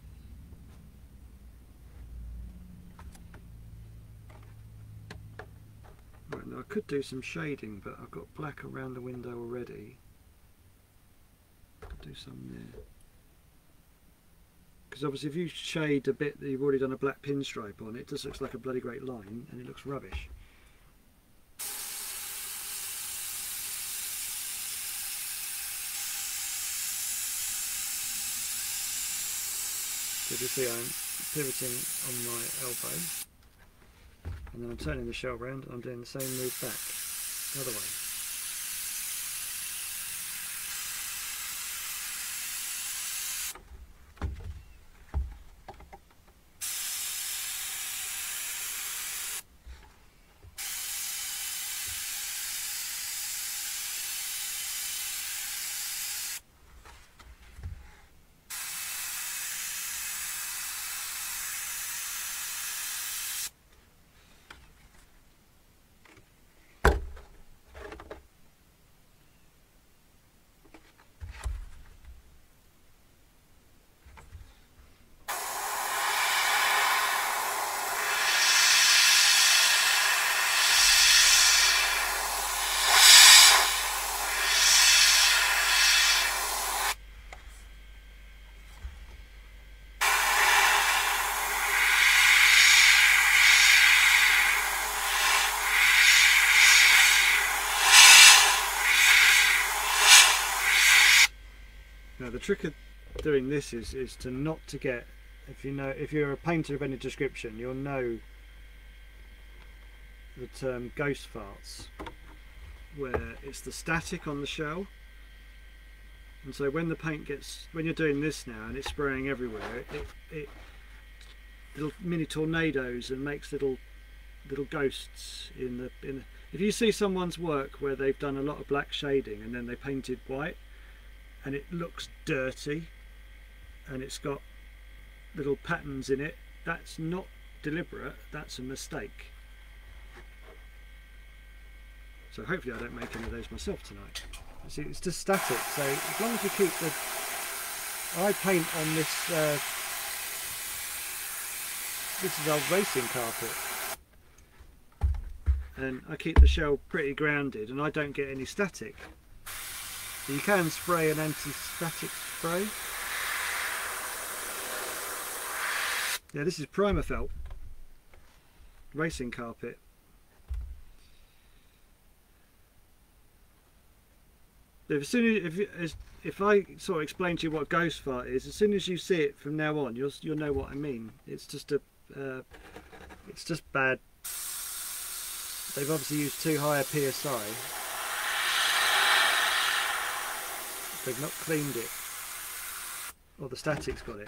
[SPEAKER 1] Right, now I could do some shading, but I've got black around the window already. Could do some there. Because obviously if you shade a bit that you've already done a black pinstripe on, it just looks like a bloody great line and it looks rubbish. So you see I'm pivoting on my elbow, and then I'm turning the shell round and I'm doing the same move back, the other way. Now the trick of doing this is is to not to get, if you know, if you're a painter of any description, you'll know the term ghost farts, where it's the static on the shell, and so when the paint gets, when you're doing this now and it's spraying everywhere, it, it little mini tornadoes and makes little little ghosts in the in the, if you see someone's work where they've done a lot of black shading and then they painted white and it looks dirty and it's got little patterns in it, that's not deliberate, that's a mistake. So hopefully I don't make any of those myself tonight. See, it's just static, so as long as you keep the, I paint on this uh, this is old racing carpet, and I keep the shell pretty grounded and I don't get any static. So you can spray an anti-static spray. Yeah, this is primer felt racing carpet. If, as soon as, if, if I sort of explain to you what ghost fart is, as soon as you see it from now on, you'll you'll know what I mean. It's just a, uh, it's just bad. They've obviously used too high a P S I. They've not cleaned it, or the static's got it.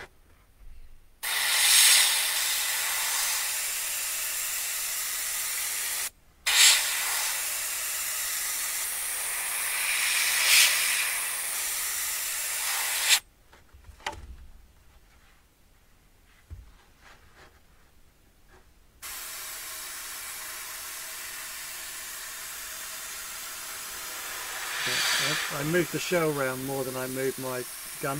[SPEAKER 1] I moved the shell round more than I moved my gun.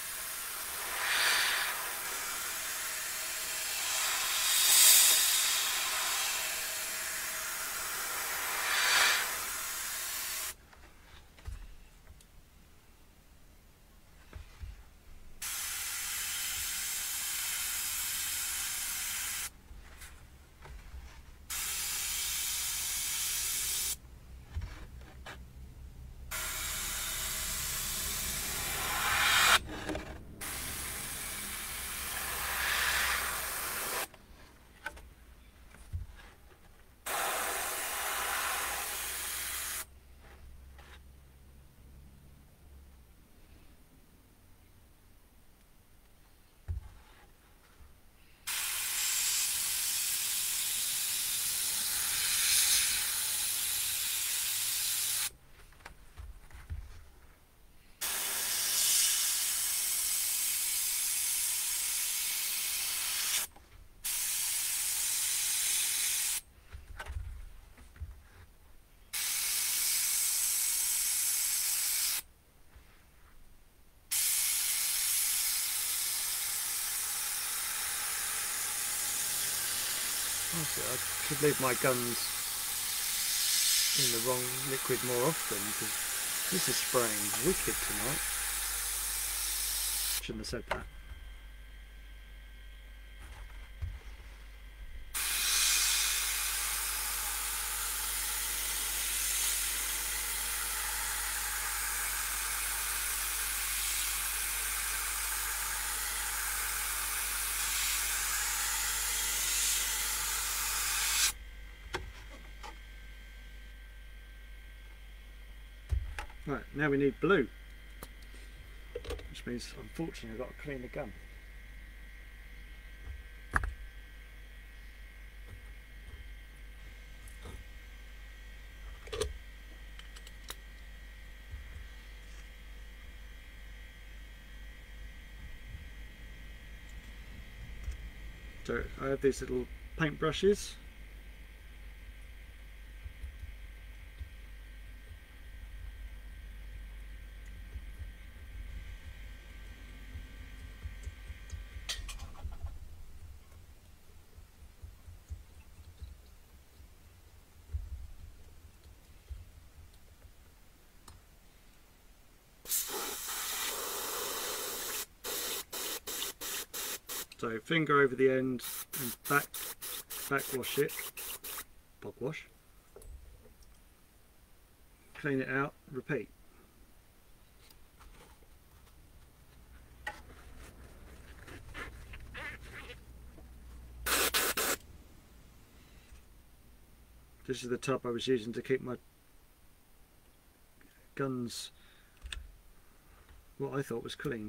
[SPEAKER 1] I should leave my guns in the wrong liquid more often, because this is spraying wicked tonight. Shouldn't have said that. Right, now we need blue, which means unfortunately I've got to clean the gun. So I have these little paint brushes. So finger over the end and back, back wash it, bog wash, clean it out, repeat. This is the tub I was using to keep my guns what I thought was clean.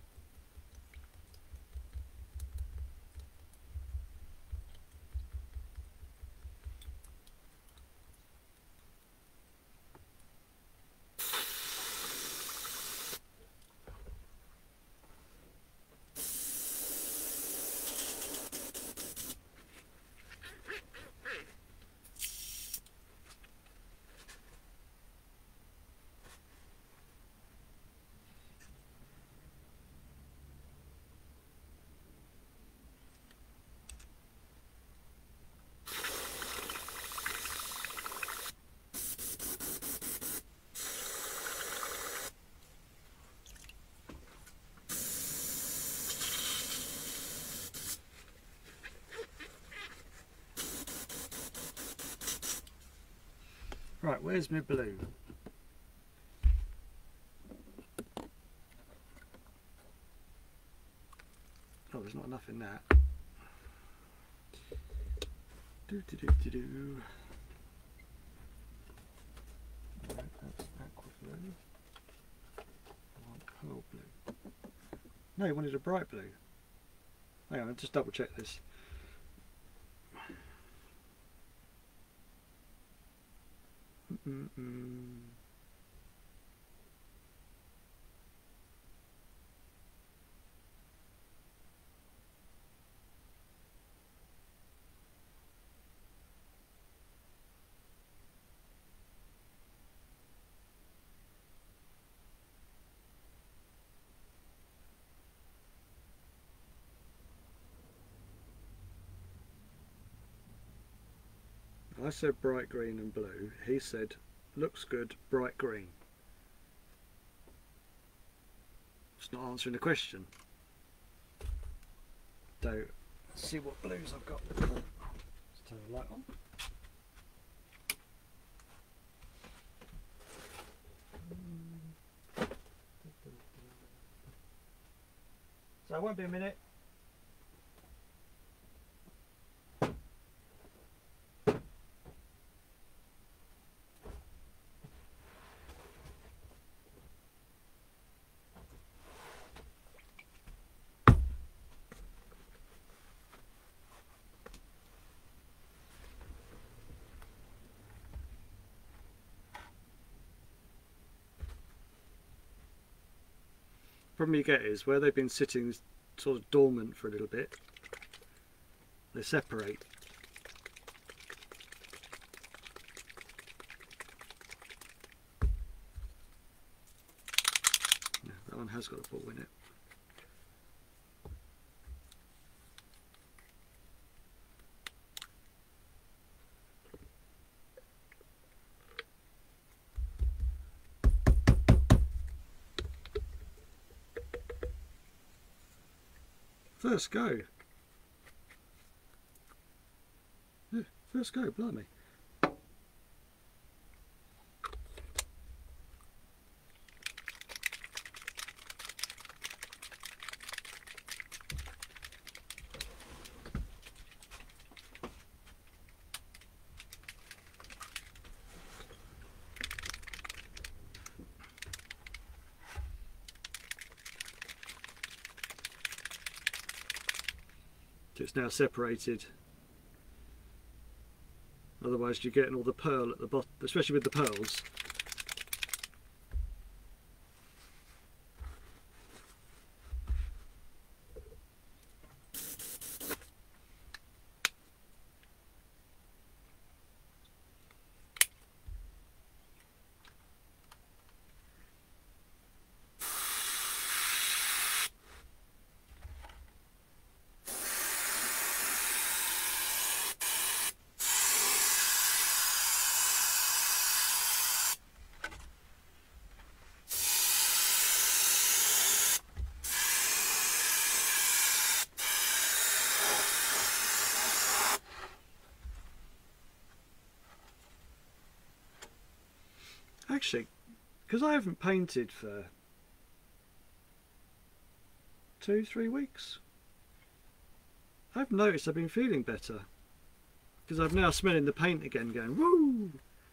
[SPEAKER 1] Right, where's my blue? Oh, there's not enough in that. Do do do do do. Right, that's aqua blue. I want pearl blue. No, you wanted a bright blue. Hang on, I'll just double check this. Mm -mm. I said bright green and blue. He said looks good, bright green. It's not answering the question. So let's see what blues I've got. Let's turn the light on. So it won't be a minute. Problem you get is where they've been sitting sort of dormant for a little bit, they separate. Yeah, that one has got a ball in it. First go. Yeah, first go, blimey. It's now separated, otherwise you're getting all the pearl at the bottom, especially with the pearls. Actually, because I haven't painted for two, three weeks, I've noticed I've been feeling better. Because I'm now smelling the paint again, going woo.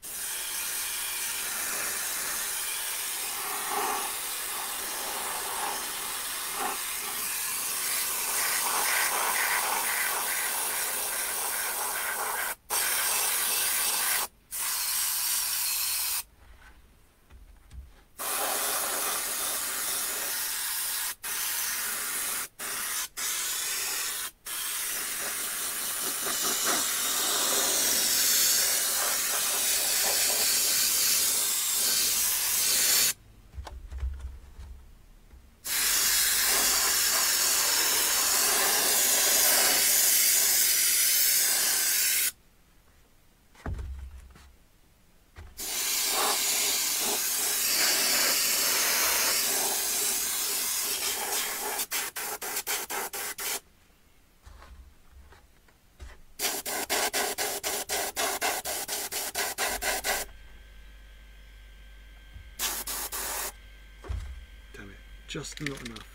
[SPEAKER 1] Just not enough.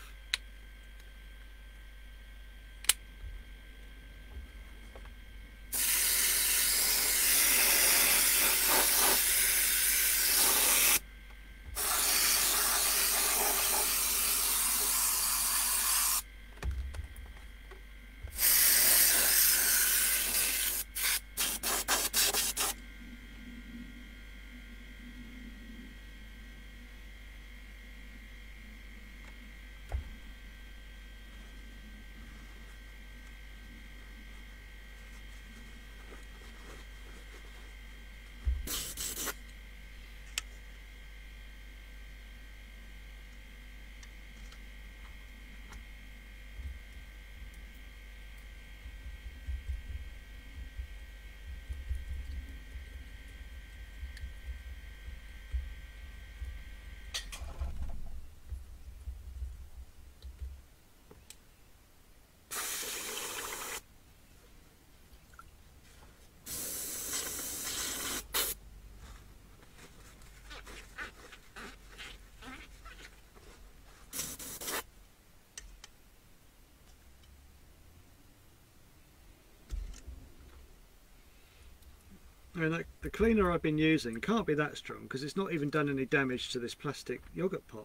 [SPEAKER 1] I mean, like, the cleaner I've been using can't be that strong because it's not even done any damage to this plastic yogurt pot.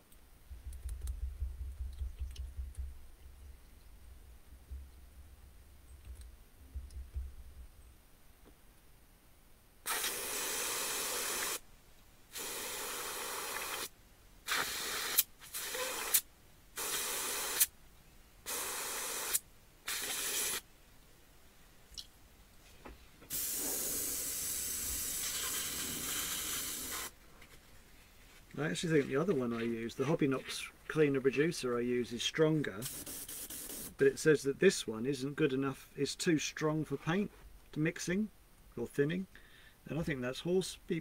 [SPEAKER 1] I actually think the other one I use, the Hobbynox cleaner reducer I use, is stronger, but it says that this one isn't good enough, it's too strong for paint to mixing or thinning, and I think that's horse beep.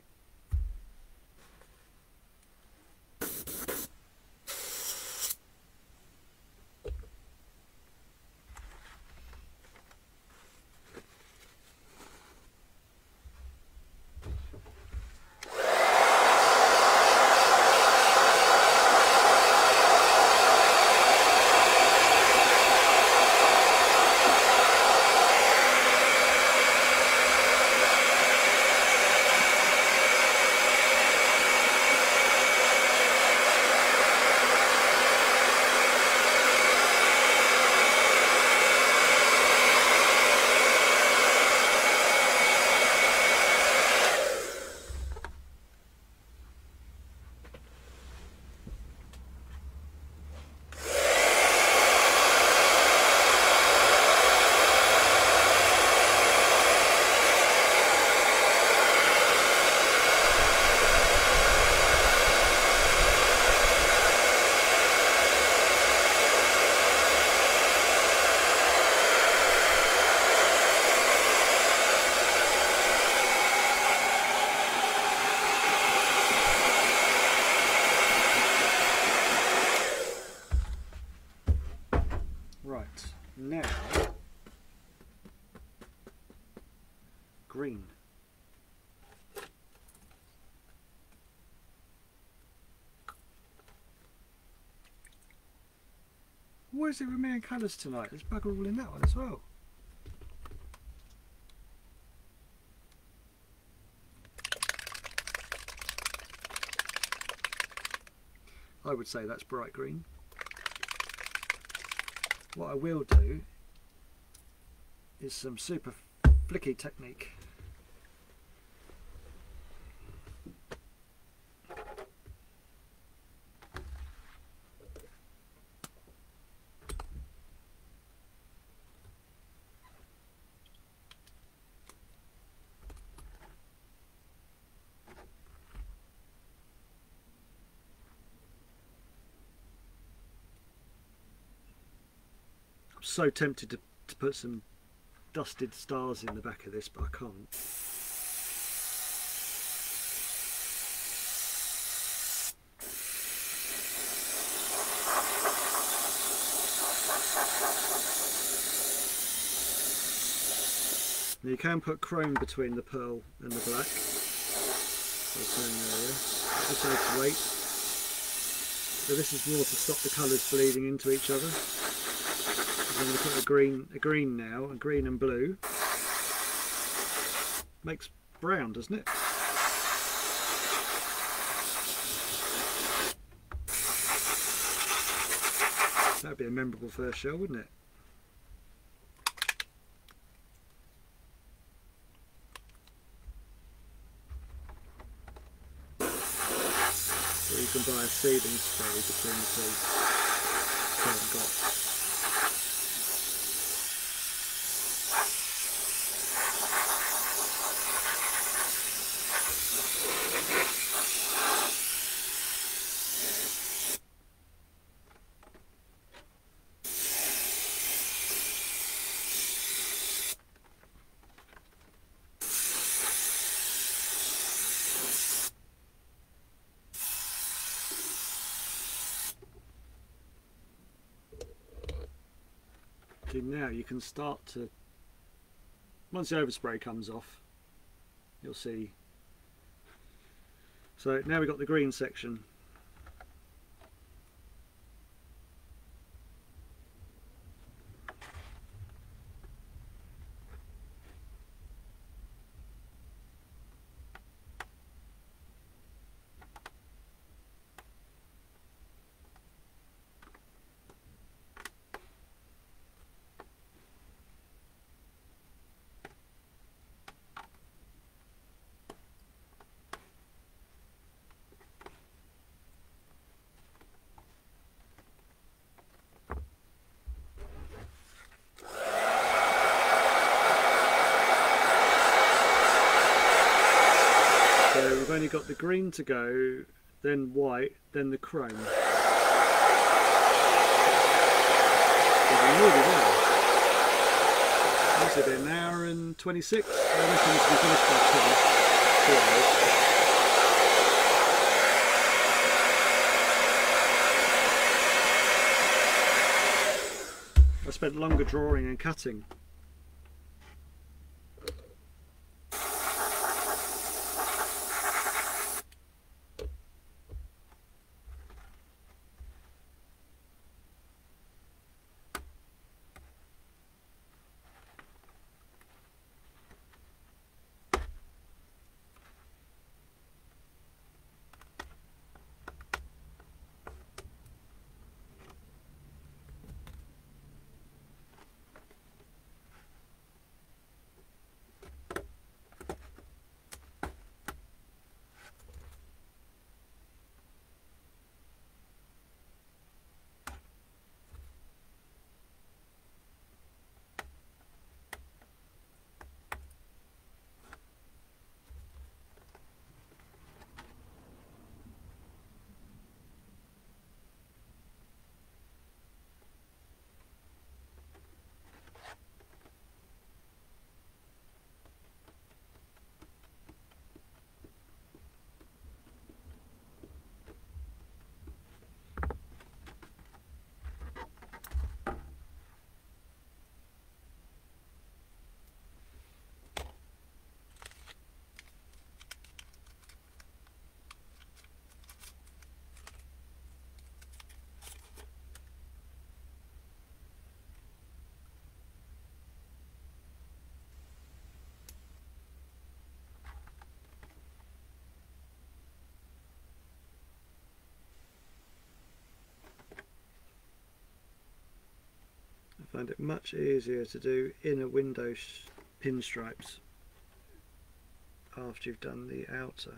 [SPEAKER 1] Now, green. Where's it with me and colours tonight? There's bugger all in that one as well. I would say that's bright green. What I will do is some super flicky technique. So tempted to, to put some dusted stars in the back of this, but I can't. Now you can put chrome between the pearl and the black. Just adds weight. So this is more to stop the colours bleeding into each other. I'm going to put a green, a green now, a green and blue. Makes brown, doesn't it? That'd be a memorable first shell, wouldn't it? Or you can buy a seeding spray between the two. So I've got. Now you can start to, once the overspray comes off, you'll see. So now we've got the green section. We've only got the green to go, then white, then the chrome. We're nearly there. Is it an hour and twenty-six? I reckon we should be finished by ten. I spent longer drawing and cutting. Find it much easier to do inner window pinstripes after you've done the outer.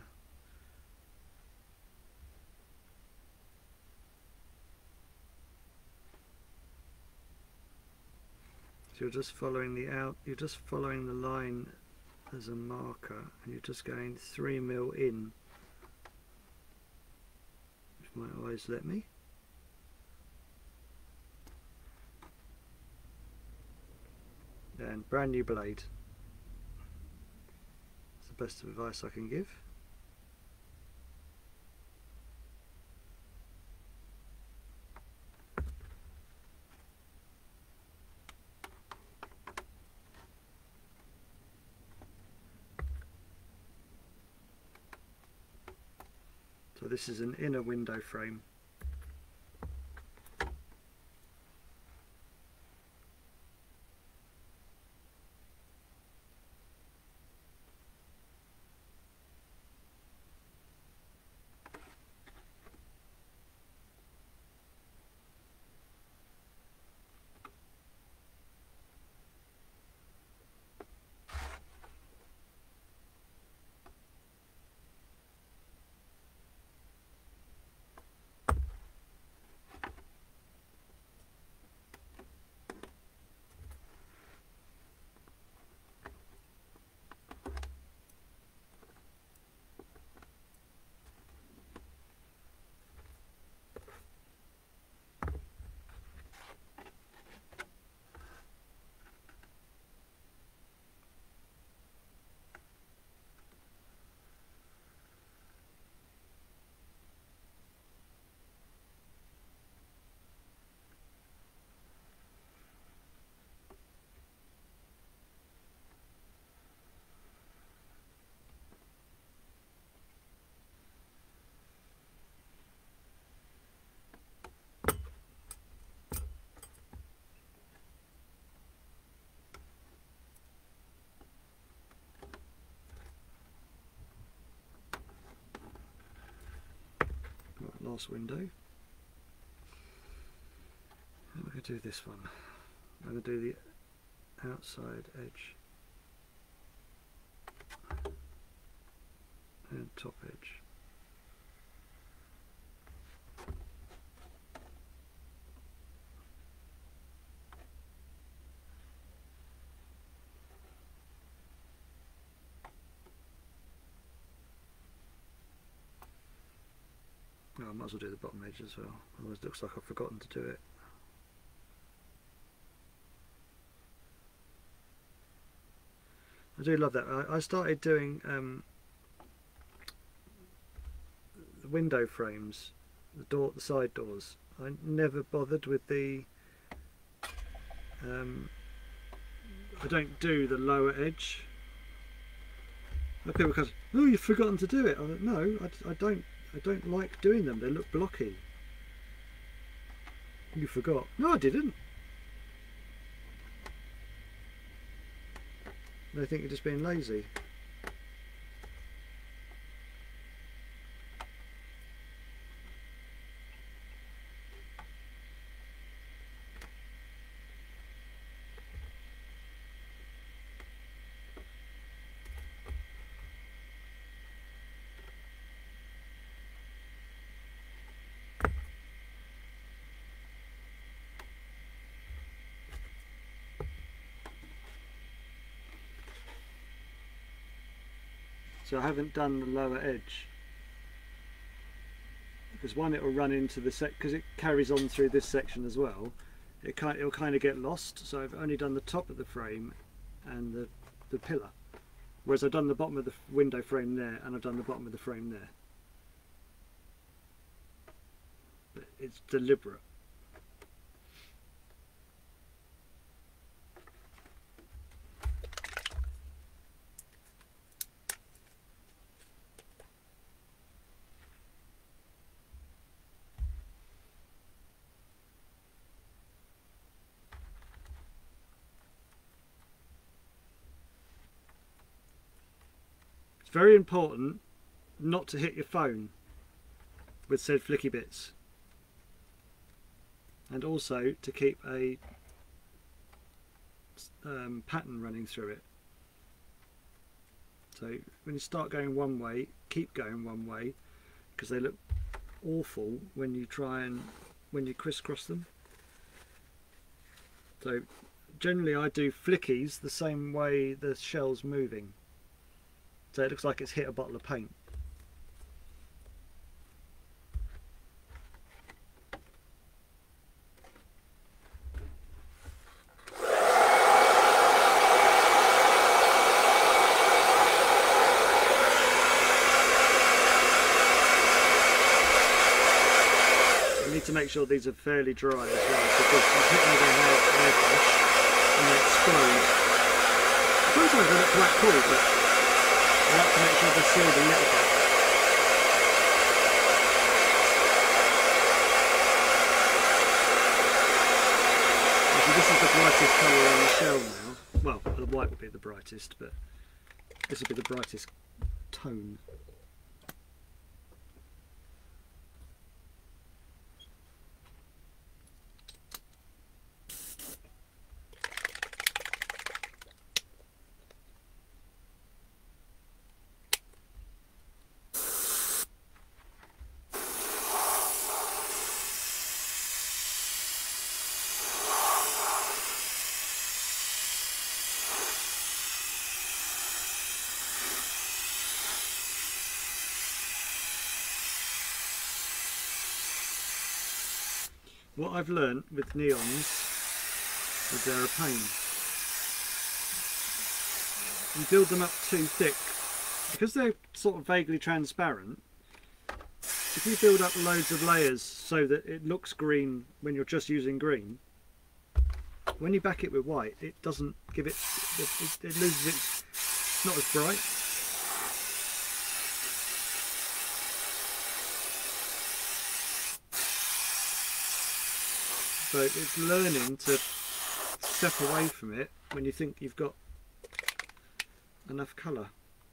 [SPEAKER 1] So you're just following the out, you're just following the line as a marker, and you're just going three mil in, if my eyes let me. And brand new blade. It's the best advice I can give. So this is an inner window frame. Last window. I'm going to do this one. I'm going to do the outside edge and top edge. Oh, I might as well do the bottom edge as well, otherwise it looks like I've forgotten to do it. I do love that. I, I started doing um, the window frames, the door, the side doors. I never bothered with the. Um, I don't do the lower edge. And people go, "Oh, you've forgotten to do it." I'm like, no, I, I don't. I don't like doing them. They look blocky. You forgot. No, I didn't. They think you're just being lazy. So I haven't done the lower edge because one, it will run into the sec because it carries on through this section as well. It kind it'll kind of get lost. So I've only done the top of the frame and the the pillar, whereas I've done the bottom of the window frame there and I've done the bottom of the frame there. But it's deliberate. It's very important not to hit your phone with said flicky bits, and also to keep a um, pattern running through it. So when you start going one way, keep going one way, because they look awful when you try and when you crisscross them. So generally I do flickies the same way the shell's moving, so it looks like it's hit a bottle of paint. To make sure these are fairly dry as well, because you hit them with a hair, airbrush and they explode. Sometimes they look quite cool, but I like to make sure they're sealed a little bit. Actually, this is the brightest colour on the shell now. Well, the white would be the brightest, but this would be the brightest tone. What I've learnt with neons is they're a pain. You build them up too thick, because they're sort of vaguely transparent. If you build up loads of layers so that it looks green when you're just using green, when you back it with white, it doesn't give it, it, it, it loses its, it's not as bright. So it's learning to step away from it when you think you've got enough colour.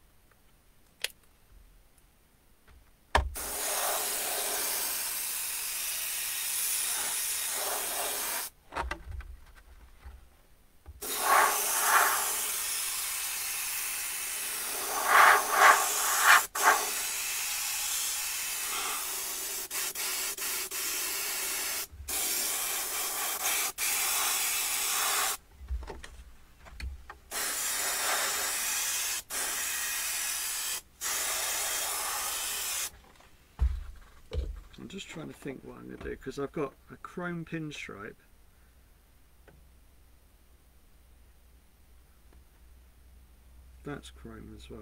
[SPEAKER 1] I'm just trying to think what I'm going to do, because I've got a chrome pinstripe. That's chrome as well.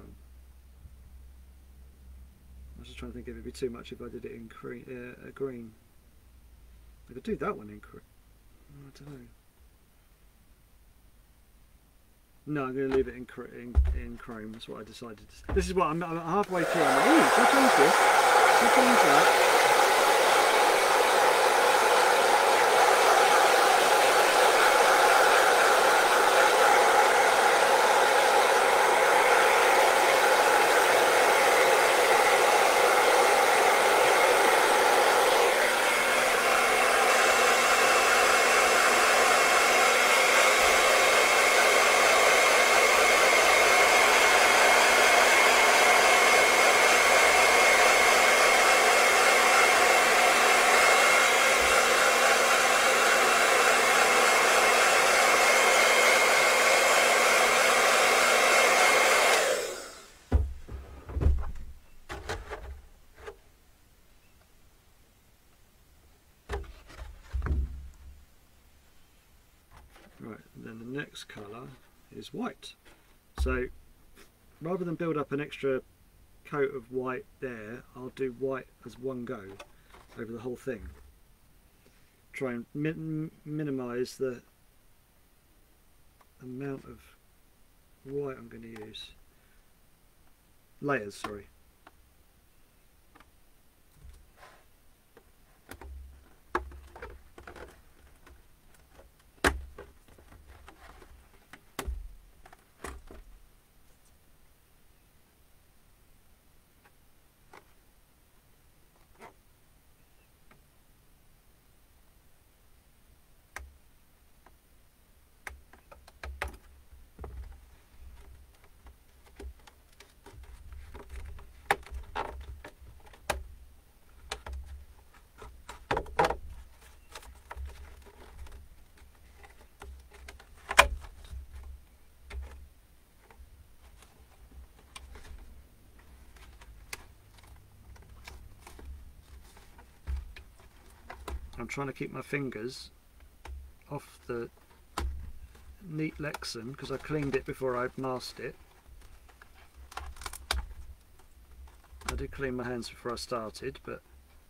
[SPEAKER 1] I was just trying to think if it'd be too much if I did it in cre uh, a green. I could do that one in chrome. I don't know. No, I'm going to leave it in, cr in, in chrome. That's what I decided. This is what I'm, I'm halfway through. I'm like, ooh, should I change this? Should I change that? Right, and then the next colour is white. So rather than build up an extra coat of white there, I'll do white as one go over the whole thing. Try and min minimise the amount of white I'm going to use. Layers, sorry. trying to keep my fingers off the neat Lexan because I cleaned it before I masked it. I did clean my hands before I started, but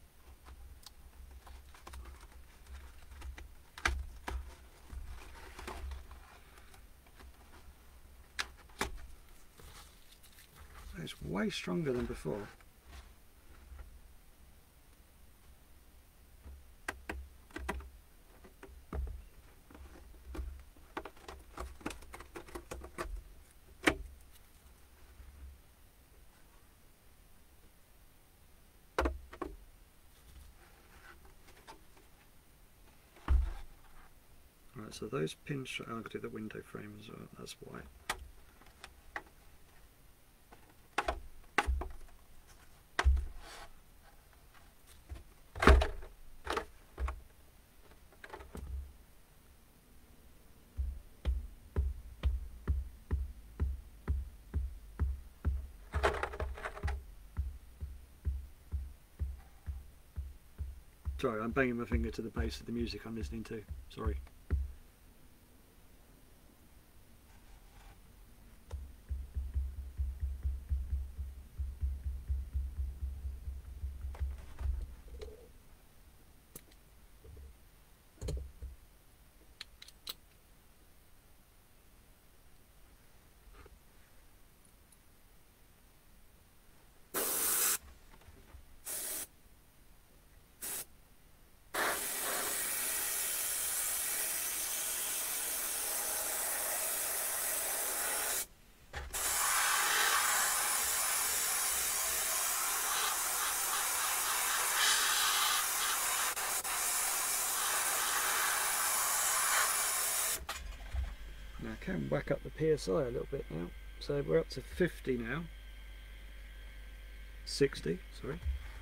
[SPEAKER 1] it's way stronger than before. Right, so those pin straight, I'll do the window frame as well, that's white. Sorry, I'm banging my finger to the bass of the music I'm listening to. Sorry. Now I can whack up the P S I a little bit now. So we're up to fifty now. sixty, sorry.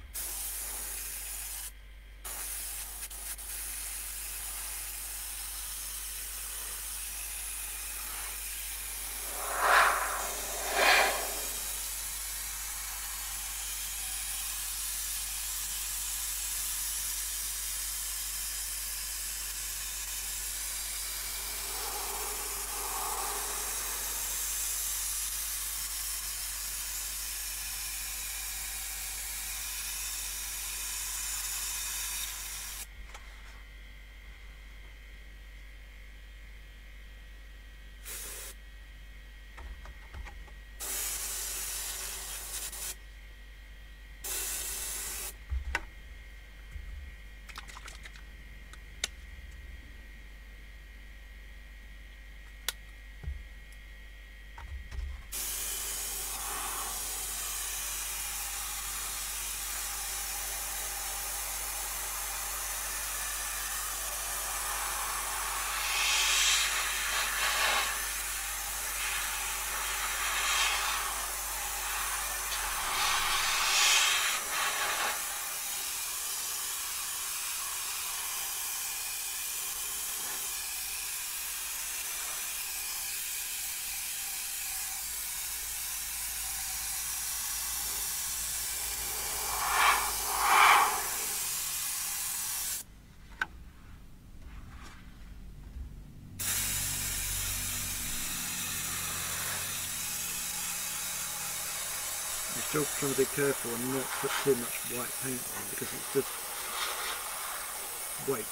[SPEAKER 1] Still trying to be careful and not put too much white paint on because it's just weight.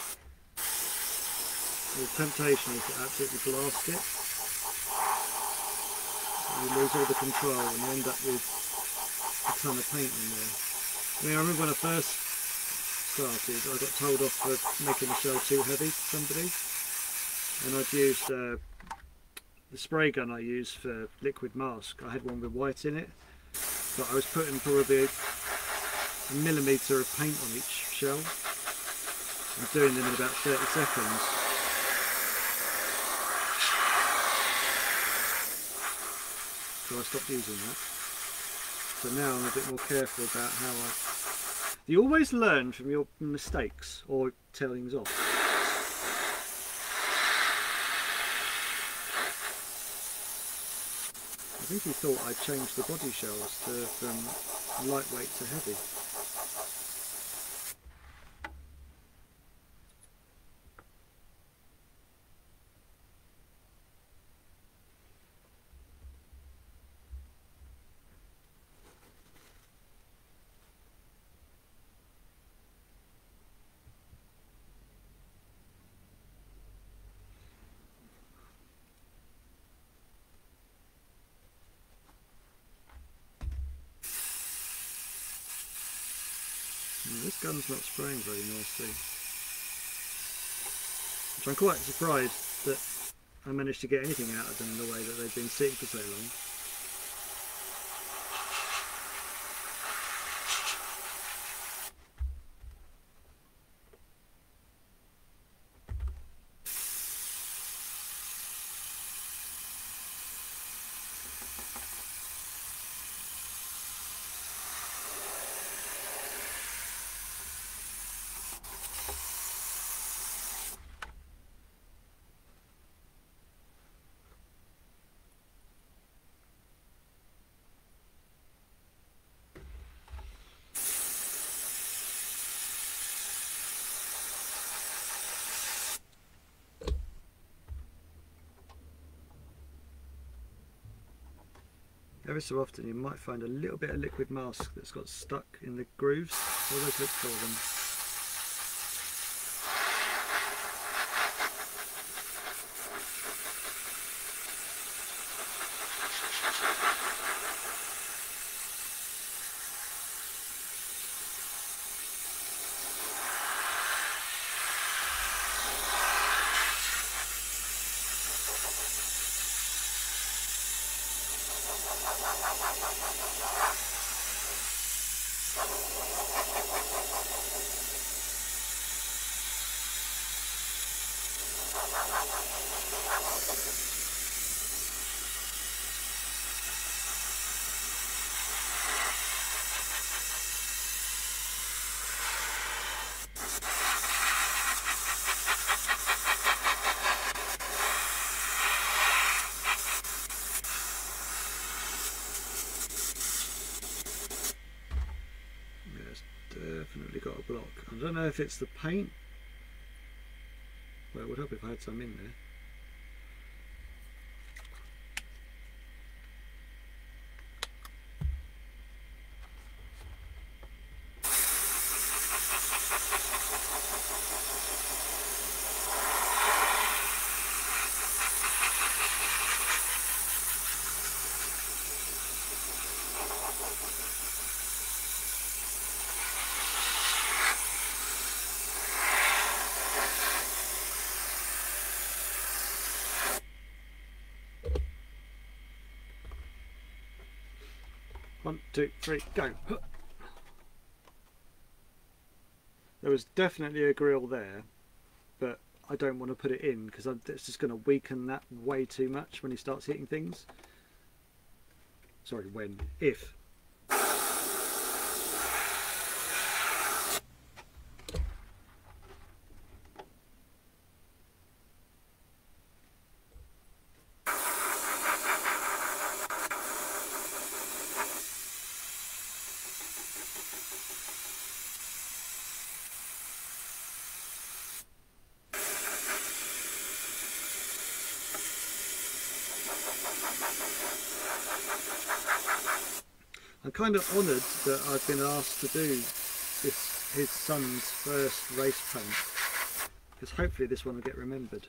[SPEAKER 1] The temptation is to absolutely blast it. You lose all the control and you end up with a ton of paint on there. I mean, I remember when I first started, I got told off for making the shell too heavy for somebody, and I'd used uh, the spray gun I used for liquid mask. I had one with white in it. But I was putting probably a millimetre of paint on each shell and doing them in about thirty seconds. So I stopped using that. So now I'm a bit more careful about how I... You always learn from your mistakes or tellings off. I think he thought I'd changed the body shells to, from lightweight to heavy. gun's not spraying very nicely. Which I'm quite surprised that I managed to get anything out of them in the way that they've been sitting for so long. Every so often you might find a little bit of liquid mask that's got stuck in the grooves. Always look for them. Definitely got a block. I don't know if it's the paint. Well, it would help if I had some in there. One, two, three, go. There was definitely a grill there, but I don't want to put it in because it's just going to weaken that way too much when he starts hitting things. Sorry, when, if. I'm kind of honoured that I've been asked to do this, his son's first race paint, because hopefully this one will get remembered.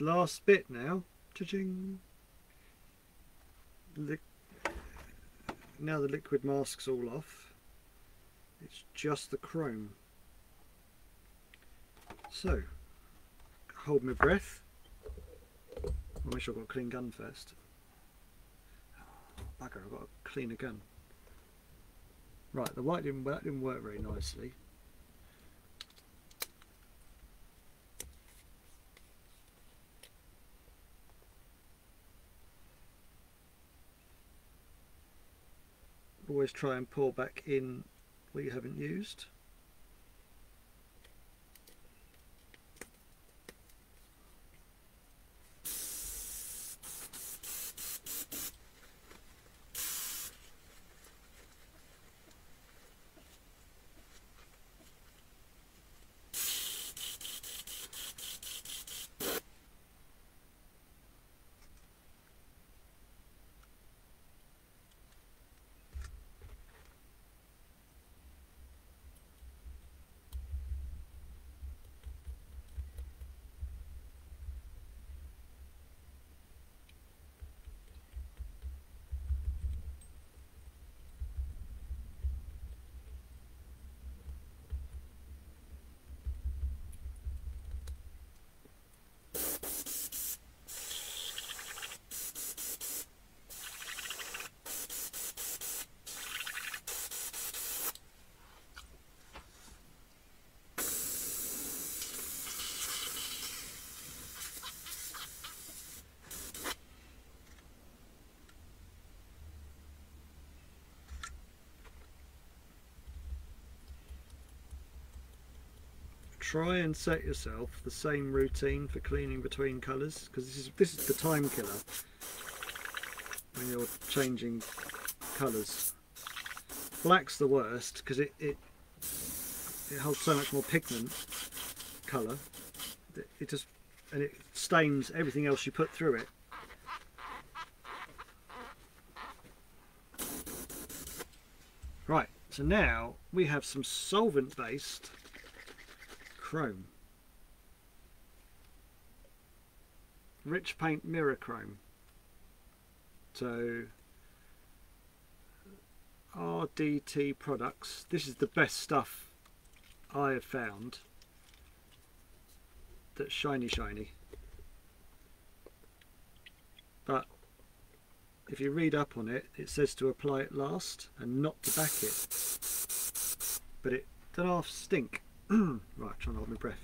[SPEAKER 1] last bit now. Cha-ching. Li now the liquid mask's all off. It's just the chrome. So, hold my breath. I'll make sure I've got a clean gun first. Oh, bugger, I've got a cleaner gun. Right, the white didn't, that didn't work very nicely. Always try and pour back in what you haven't used. Try and set yourself the same routine for cleaning between colours, because this is this is the time killer when you're changing colours. Black's the worst because it, it it holds so much more pigment colour. It, it just and it stains everything else you put through it. Right, so now we have some solvent based chrome. Rich paint mirror chrome. So R D T products. This is the best stuff I have found that's shiny shiny. But if you read up on it, it says to apply it last and not to back it. But it doesn't half stink. Right, trying to hold my breath.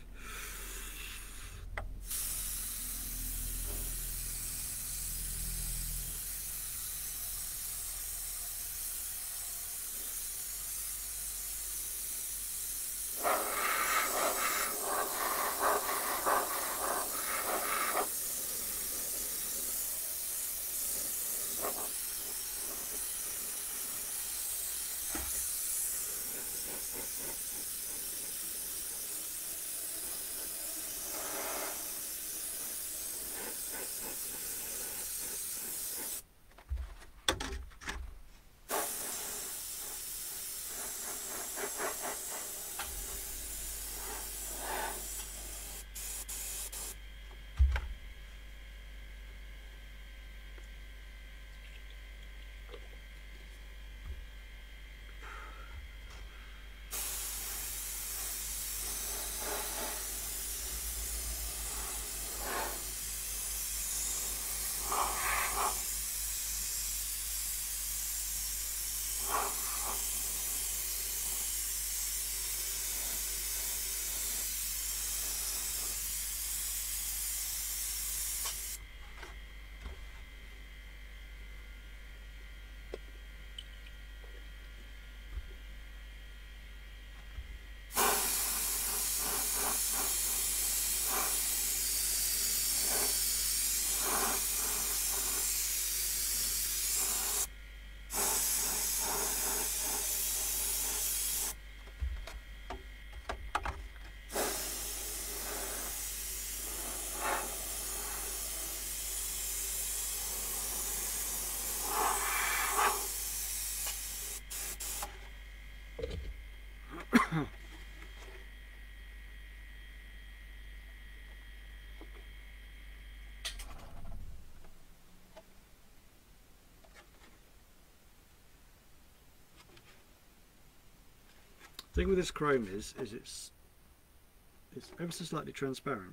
[SPEAKER 1] The thing with this chrome is, is it's it's ever so slightly transparent.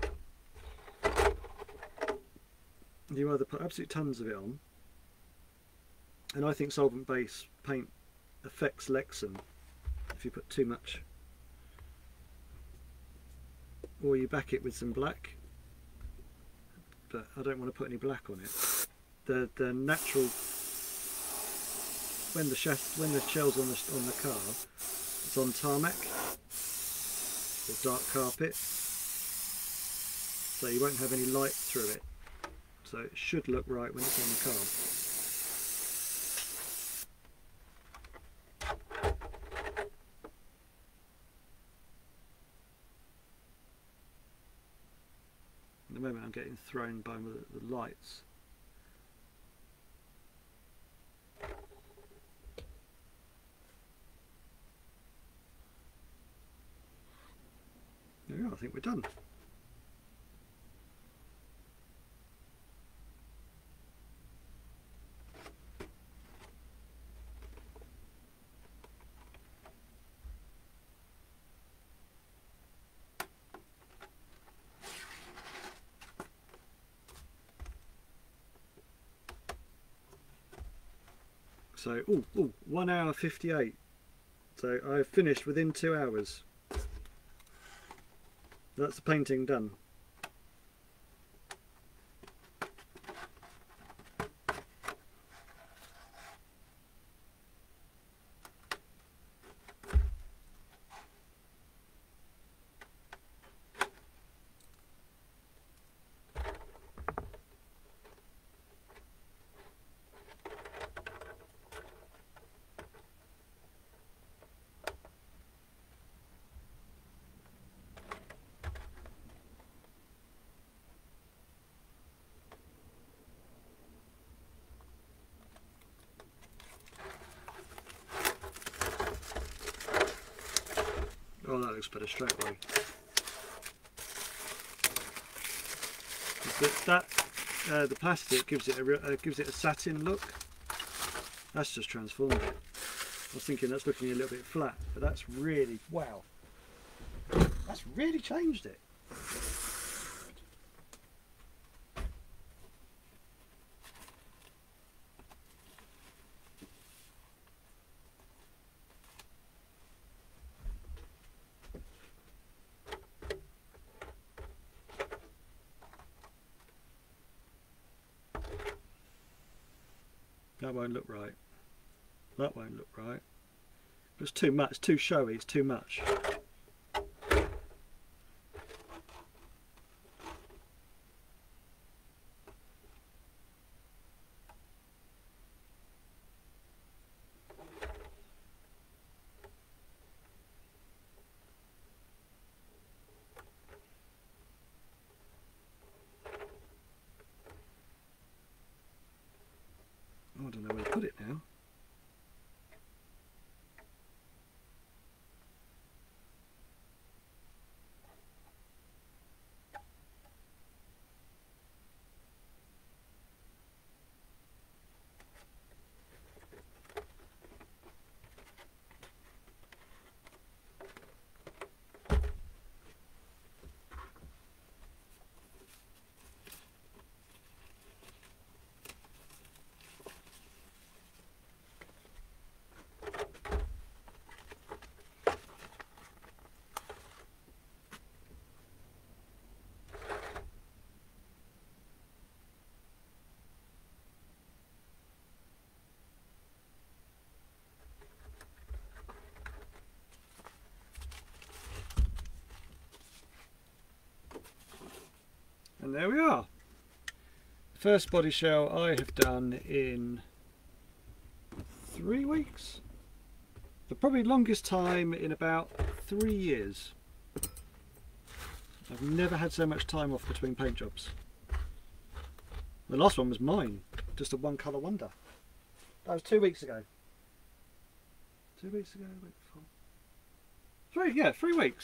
[SPEAKER 1] You either put absolute tons of it on, and I think solvent-based paint affects Lexan if you put too much, or you back it with some black, but I don't want to put any black on it. The the natural, when the chef, when the shell's on the on the car, it's on tarmac or dark carpet, so you won't have any light through it. So it should look right when it's on the car. At the moment I'm getting thrown by the, the lights. There we go, I think we're done. So, ooh, ooh, one hour fifty-eight. So I've finished within two hours. That's the painting done. Oh, that looks better straight away. That uh, the plastic gives it a uh, gives it a satin look. That's just transformed it. I was thinking that's looking a little bit flat, but that's really, wow. That's really changed it. That won't look right. That won't look right. It's too much, it's too showy, it's too much. Oh, I don't know where to put it now. And there we are. The first body shell I have done in three weeks. The probably longest time in about three years. I've never had so much time off between paint jobs. The last one was mine, just a one colour wonder. That was two weeks ago. Two weeks ago, week before. Three, yeah, three weeks.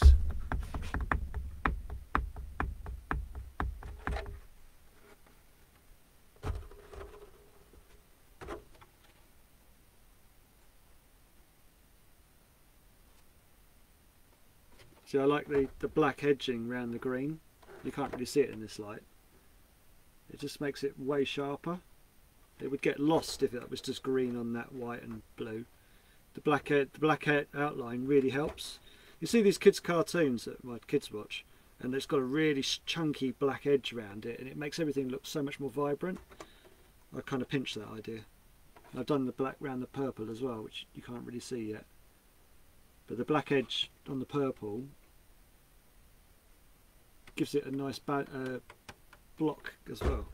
[SPEAKER 1] See, I like the, the black edging around the green. You can't really see it in this light. It just makes it way sharper. It would get lost if it was just green on that white and blue. The black, the black outline really helps. You see these kids' cartoons that my kids watch, and it's got a really chunky black edge around it, and it makes everything look so much more vibrant. I kind of pinched that idea. I've done the black around the purple as well, which you can't really see yet. But the black edge on the purple gives it a nice uh, block as well.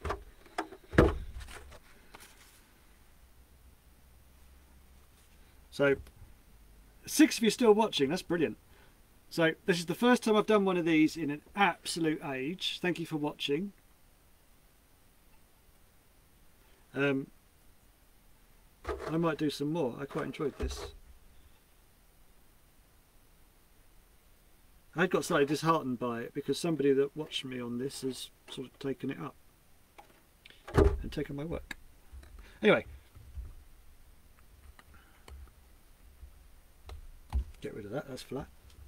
[SPEAKER 1] So, six of you still watching, that's brilliant. So, this is the first time I've done one of these in an absolute age. Thank you for watching. Um, I might do some more. I quite enjoyed this. I got slightly disheartened by it because somebody that watched me on this has sort of taken it up and taken my work. Anyway, get rid of that, that's flat.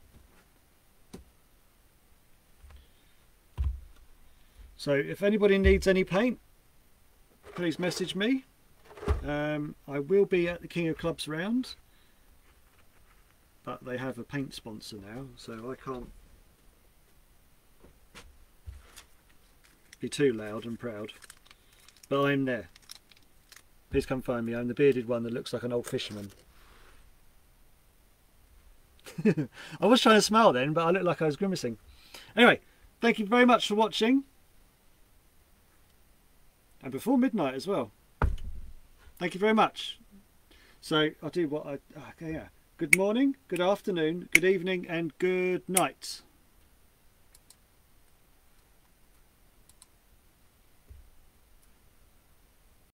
[SPEAKER 1] So if anybody needs any paint, please message me. Um, I will be at the King of Clubs round, but they have a paint sponsor now, so I can't be too loud and proud. But I'm there. Please come find me. I'm the bearded one that looks like an old fisherman. I was trying to smile then, but I looked like I was grimacing. Anyway, thank you very much for watching. And before midnight as well. Thank you very much. So I'll do what I... Okay, yeah. Good morning, good afternoon, good evening and good night.